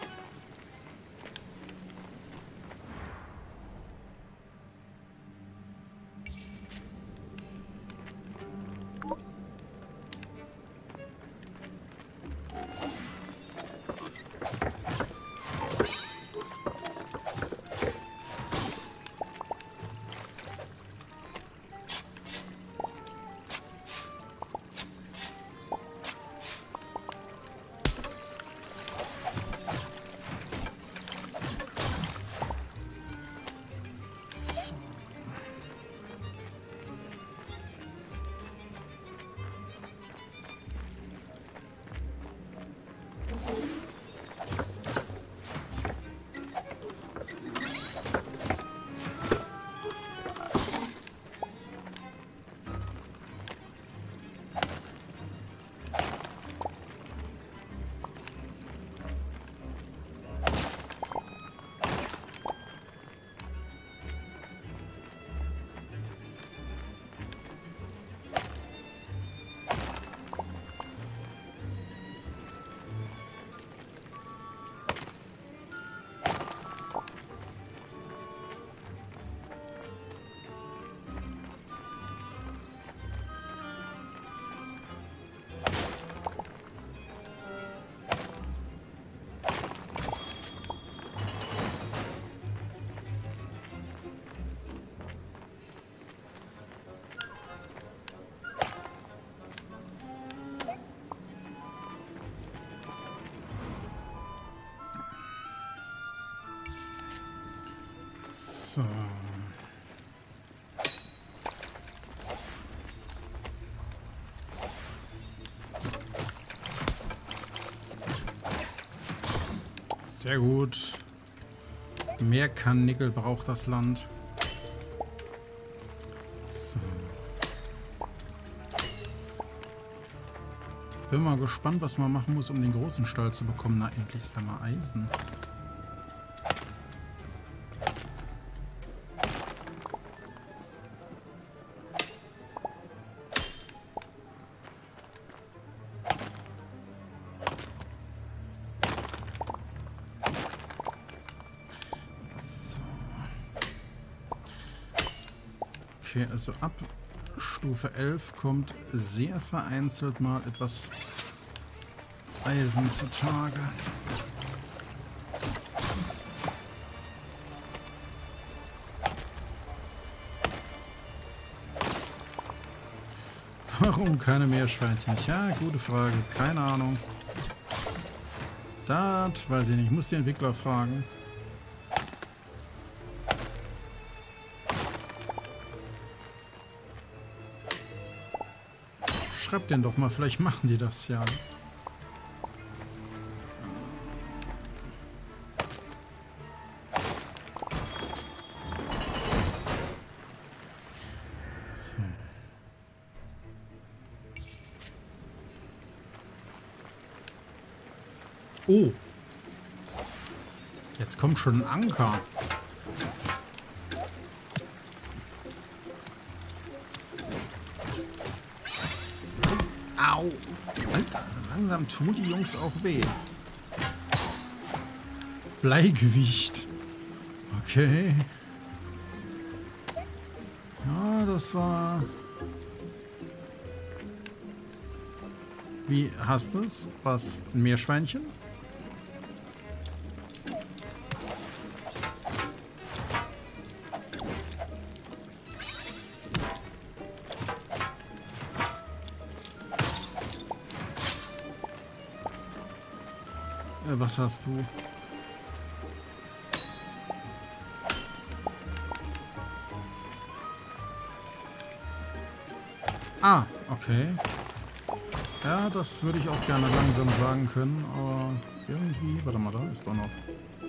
So. So. Sehr gut. Mehr Karnickel braucht das Land. So. Bin mal gespannt, was man machen muss, um den großen Stall zu bekommen. Na, endlich ist da mal Eisen. Okay, also ab Stufe 11 kommt sehr vereinzelt mal etwas Eisen zutage. Warum keine Meerschweinchen? Ja, gute Frage. Keine Ahnung. Das weiß ich nicht. Ich muss die Entwickler fragen. schreib den doch mal, vielleicht machen die das ja. So. Oh. Jetzt kommt schon ein Anker. Au. Alter, langsam tun die Jungs auch weh. Bleigewicht. Okay. Ja, das war... Wie hast du es? Was? Ein Meerschweinchen? Was hast du? Ah, okay. Ja, das würde ich auch gerne langsam sagen können, aber irgendwie... Warte mal, da ist doch noch...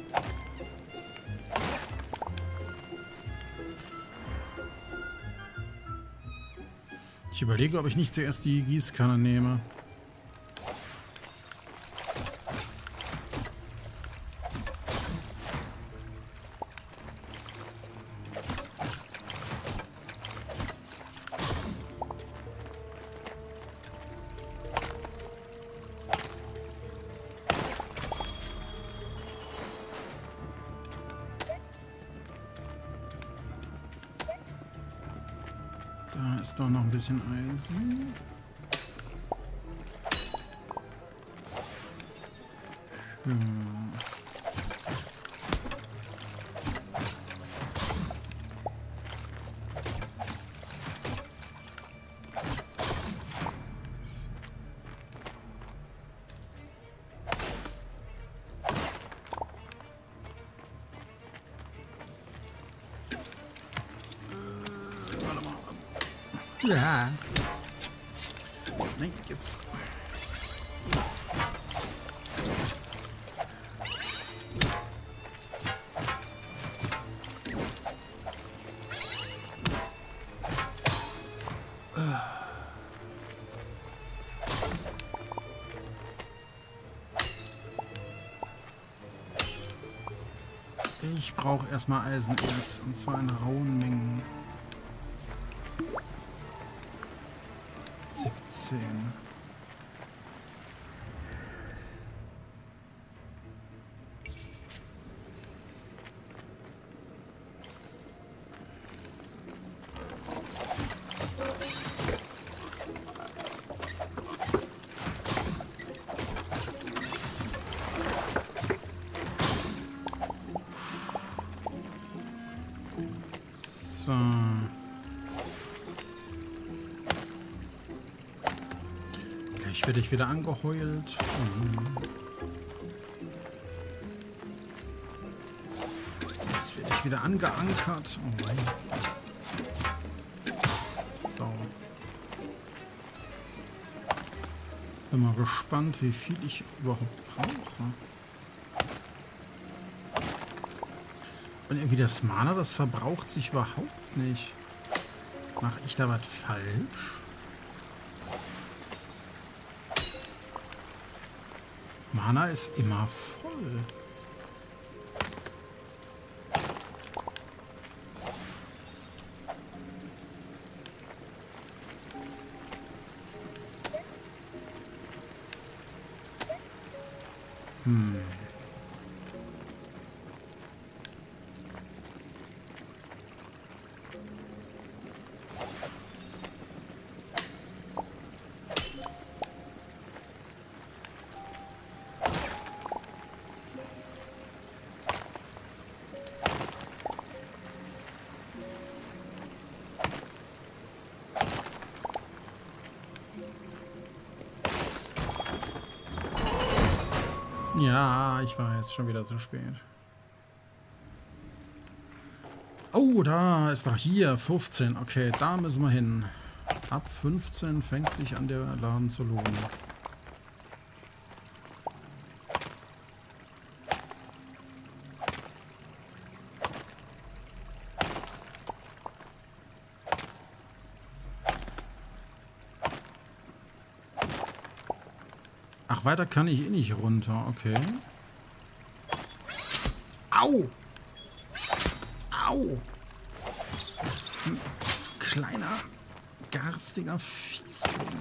Ich überlege, ob ich nicht zuerst die Gießkanne nehme. Da ist doch noch ein bisschen Eisen. Ja. Nein, jetzt. Ich brauche erstmal Eisenerz, und zwar in rauen Mengen. 17. So. Gleich werde ich wieder angeheult. Jetzt werde ich wieder angeankert. Oh mein. So. Bin mal gespannt, wie viel ich überhaupt brauche. Und irgendwie das Mana, das verbraucht sich überhaupt nicht. Mache ich da was falsch? Mana ist immer voll. Ja, ich weiß, schon wieder zu spät. Oh, da ist doch hier 15. Okay, da müssen wir hin. Ab 15 fängt sich an, der Laden zu lohnen. Ach, weiter kann ich eh nicht runter. Okay. Au! Au! Ein kleiner, garstiger Fiesling.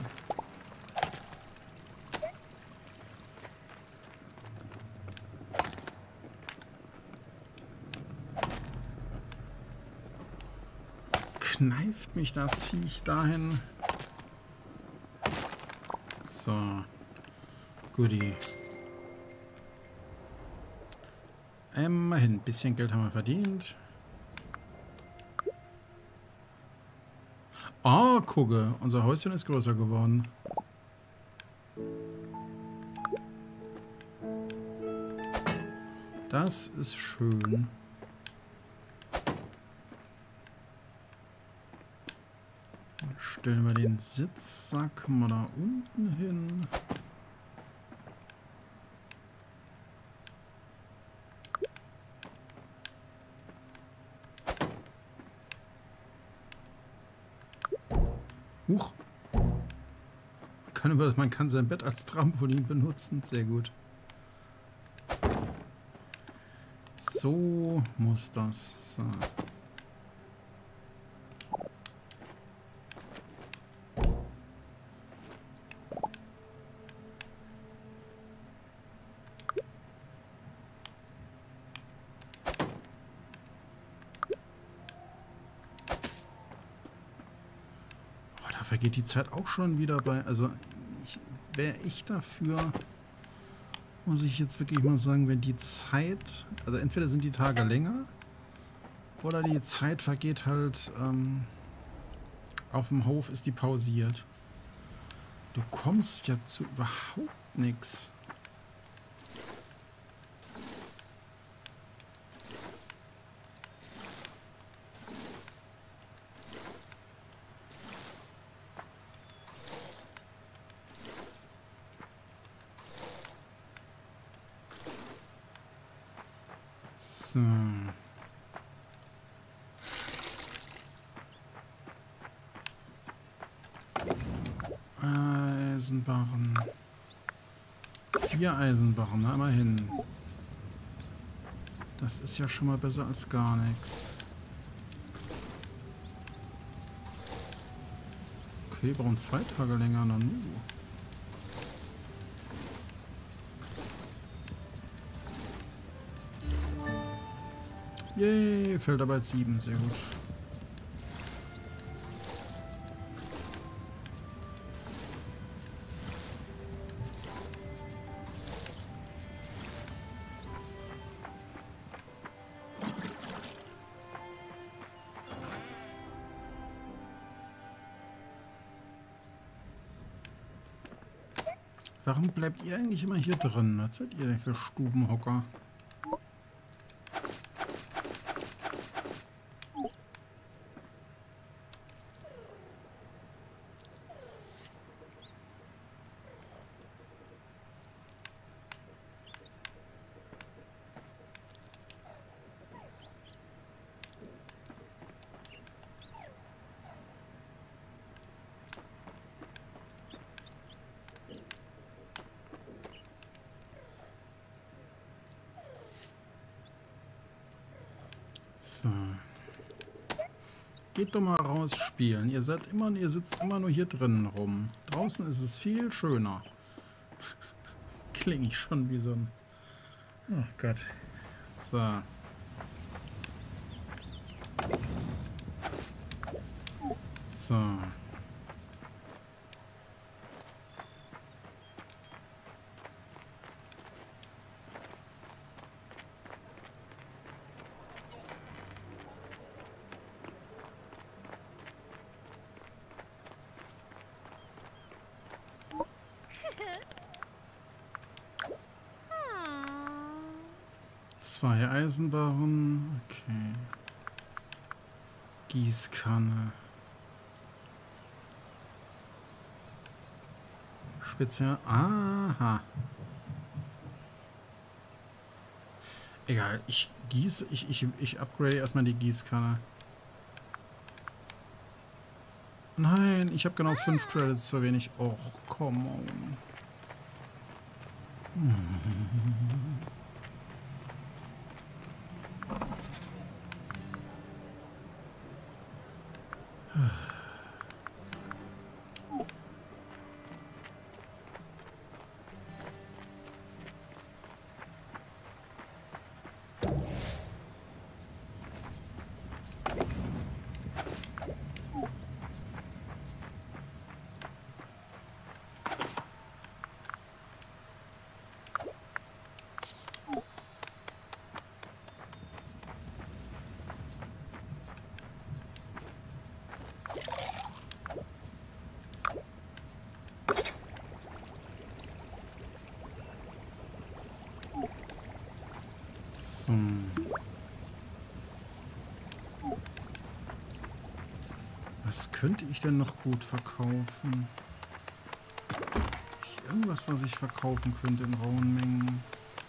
Kneift mich das Viech dahin. So. Goodie. Immerhin, ein bisschen Geld haben wir verdient. Oh, gucke, unser Häuschen ist größer geworden. Das ist schön. Dann stellen wir den Sitzsack mal da unten hin. Huch. Man kann sein Bett als Trampolin benutzen. Sehr gut. So muss das sein. Vergeht die Zeit auch schon wieder bei, also wäre ich dafür, muss ich jetzt wirklich mal sagen, wenn die Zeit, also entweder sind die Tage länger oder die Zeit vergeht halt, auf dem Hof ist die pausiert. Du kommst ja zu überhaupt nichts. So. Eisenbarren. 4 Eisenbarren, na immerhin. Das ist ja schon mal besser als gar nichts. Okay, brauchen 2 Tage länger, Nanu. Yay, Feldarbeit 7, sehr gut. Warum bleibt ihr eigentlich immer hier drin? Was seid ihr denn für Stubenhocker? So. Geht doch mal raus spielen. Ihr sitzt immer nur hier drinnen rum. Draußen ist es viel schöner. Klinge ich schon wie so ein... Oh Gott. So. So. Zwei Eisenbarren. Okay. Gießkanne. Spezial. Aha. Egal, ich upgrade erstmal die Gießkanne. Nein, ich habe genau 5 Credits zu wenig. Och, come on. So. Was könnte ich denn noch gut verkaufen? Irgendwas, was ich verkaufen könnte in rauen Mengen.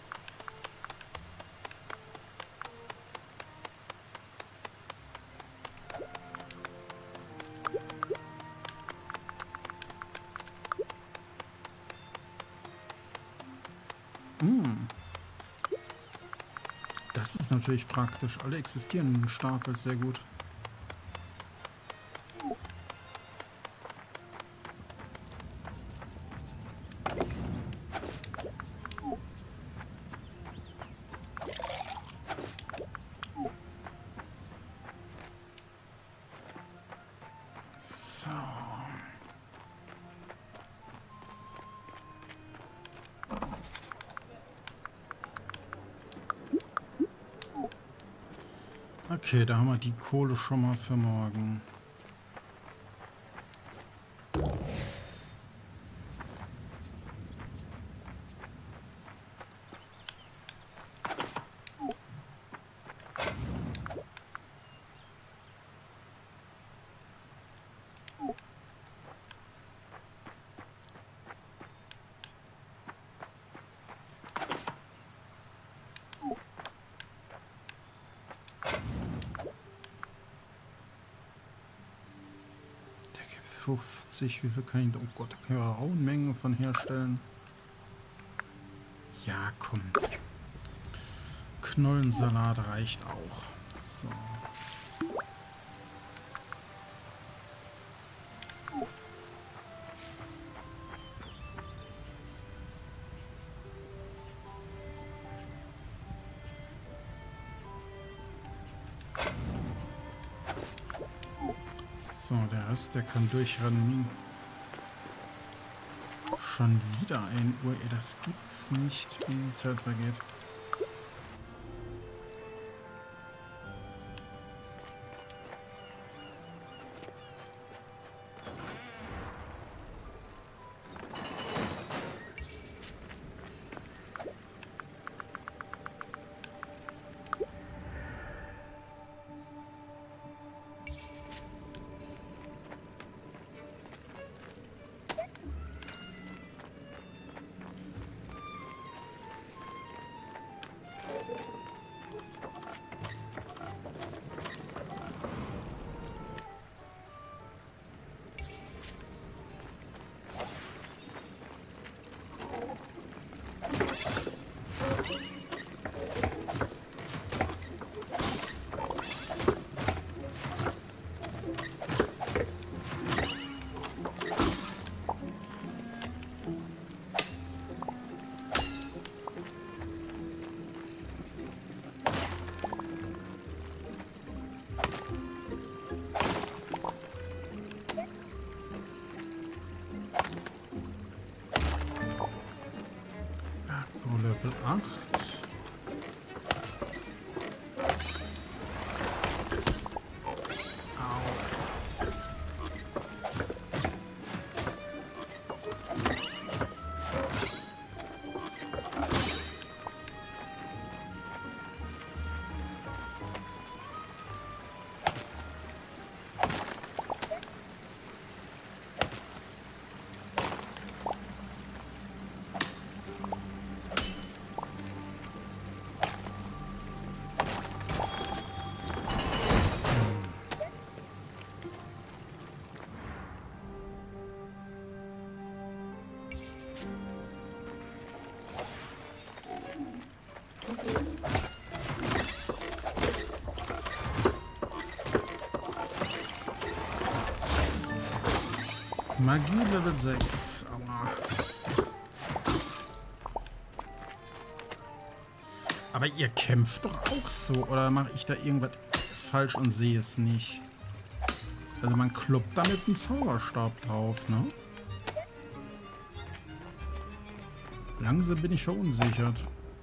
Das ist natürlich praktisch. Alle existierenden Stapel, sehr gut. So. Okay, da haben wir die Kohle schon mal für morgen. Decke 50, wie viel kann ich da? Oh Gott, da kann ich auch Unmengen von herstellen. Ja, komm. Knollensalat reicht auch. So. So, der Rest, der kann durchrennen. Schon wieder 1 Uhr. Ey, das gibt's nicht, wie die Zeit vergeht. Level 8. Magie Level 6. Aber ihr kämpft doch auch so. Oder mache ich da irgendwas falsch und sehe es nicht? Also man kloppt damit einen Zauberstab drauf, ne? Langsam bin ich verunsichert.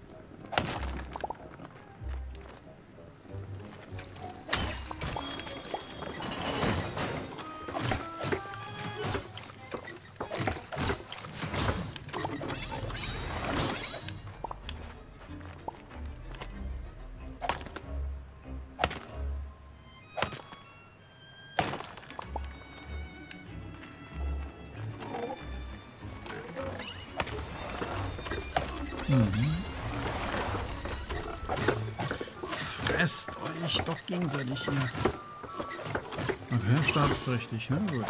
Fresst euch doch gegenseitig hier. Okay, Stab ist richtig, ne? Gut.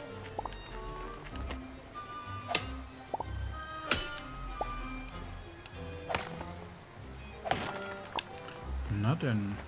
Na denn.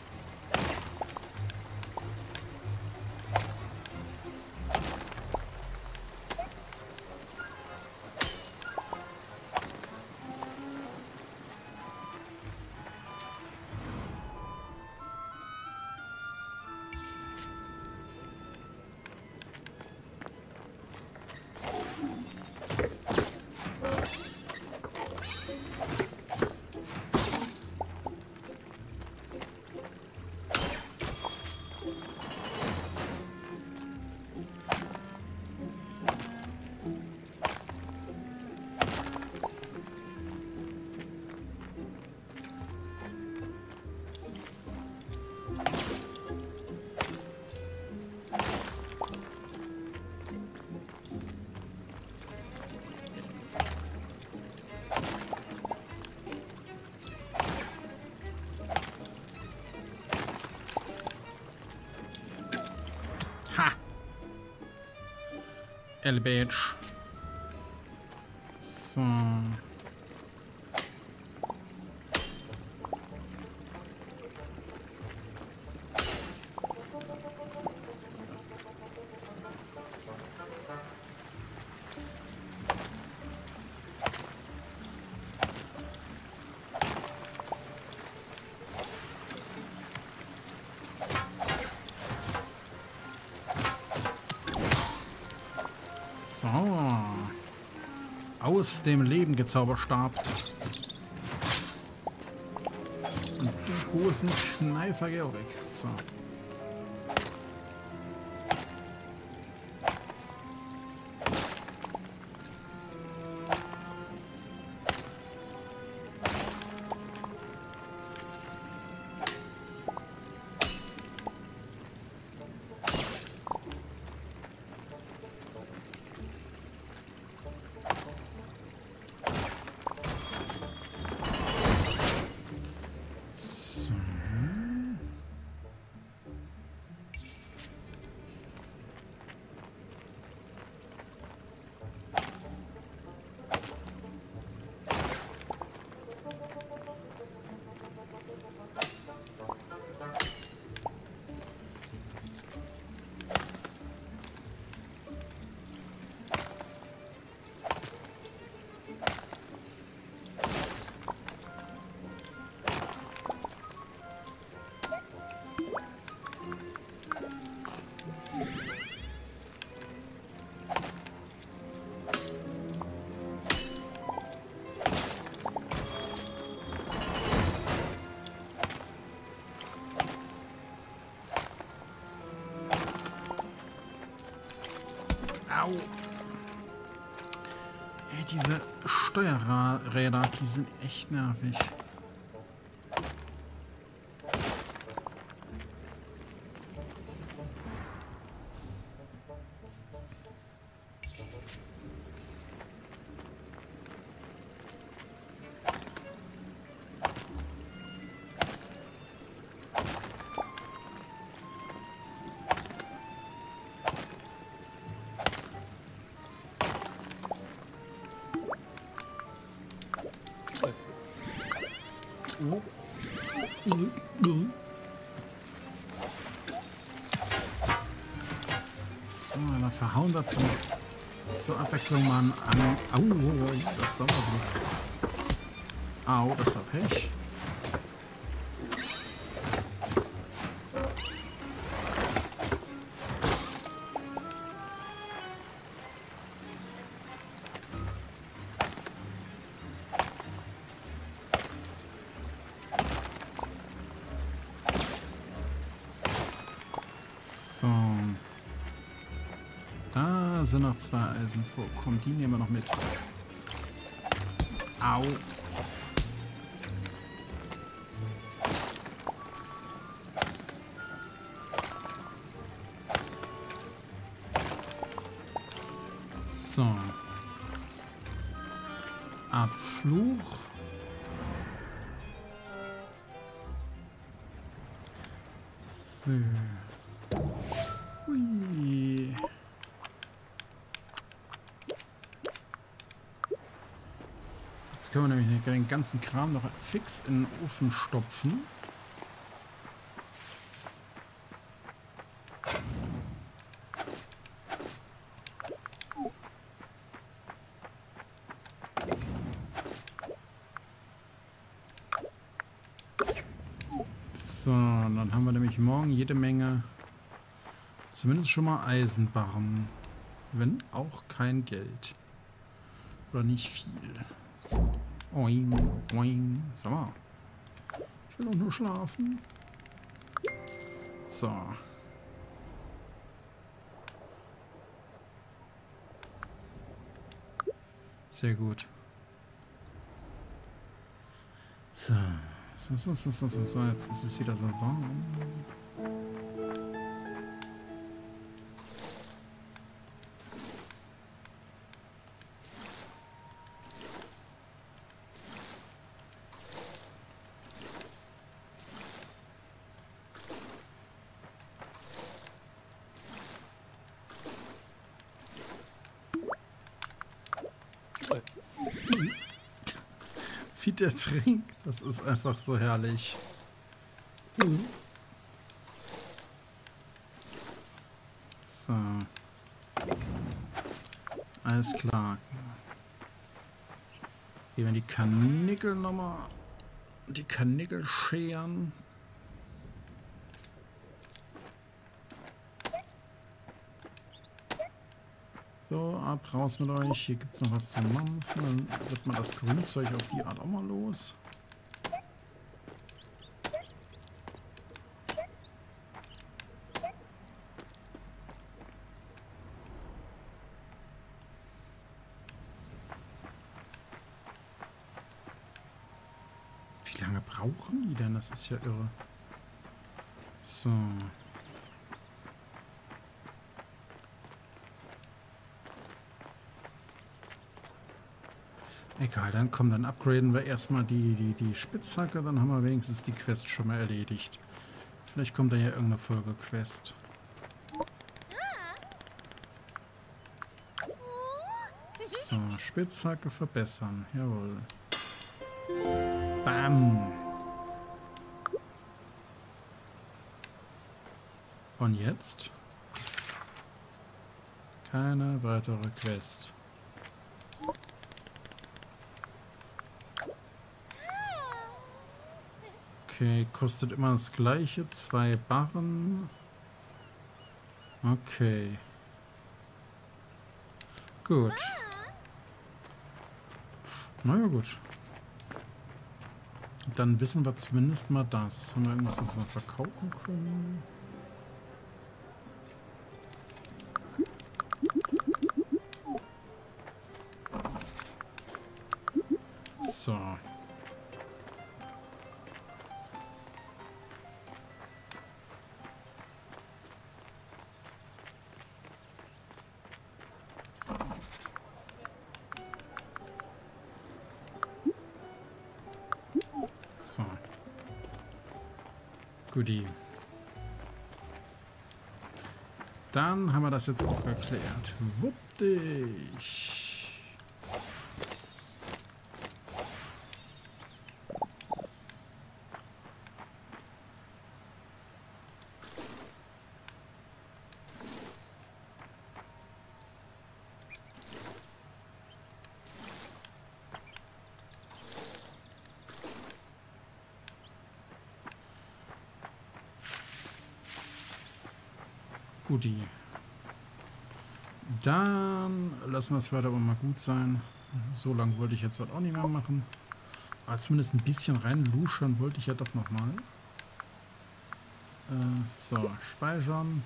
Elbage. So. Aus dem Leben gezauberstabt. Und den großen Kneifer geh auch weg. So. Au. Ey, diese Steuerräder, die sind echt nervig. So, da verhauen wir zur Abwechslung mal an. Au, das dauert gut. Au, das war Pech. So. Da sind noch 2 Eisen vorkommen. Die nehmen wir noch mit. Au. So. Abfluch. So. Hui. Jetzt können wir nämlich den ganzen Kram noch fix in den Ofen stopfen. So, dann haben wir nämlich morgen jede Menge, zumindest schon mal Eisenbarren. Wenn auch kein Geld. Oder nicht viel. So. Oing, oing. Sag mal. Ich will doch nur schlafen. So. Sehr gut. So. So, jetzt ist es wieder so warm. Wie der trinkt, das ist einfach so herrlich. So. Alles klar. Hier werden die Karnickel nochmal. Die Karnickel scheren. So, ab, raus mit euch. Hier gibt es noch was zum Mampfen. Dann wird man das Grünzeug auf die Art auch mal los. Wie lange brauchen die denn? Das ist ja irre. So. Egal, dann komm, dann upgraden wir erstmal die Spitzhacke, dann haben wir wenigstens die Quest schon mal erledigt. Vielleicht kommt da ja irgendeine Folge-Quest. So, Spitzhacke verbessern, jawohl. Bam! Und jetzt? Keine weitere Quest. Okay, kostet immer das gleiche. 2 Barren. Okay. Gut. Naja, gut. Dann wissen wir zumindest mal das. Haben wir irgendwas, was wir verkaufen können? So. So. Guti. Dann haben wir das jetzt auch geklärt. Wupp dich. Guti. Dann lassen wir es weiter aber mal gut sein. So lange wollte ich jetzt auch nicht mehr machen. Aber zumindest ein bisschen reinluschern wollte ich ja doch nochmal. So, speichern.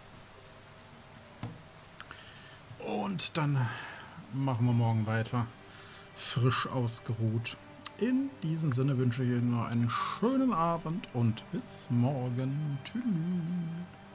Und dann machen wir morgen weiter. Frisch ausgeruht. In diesem Sinne wünsche ich Ihnen noch einen schönen Abend und bis morgen. Tschüss.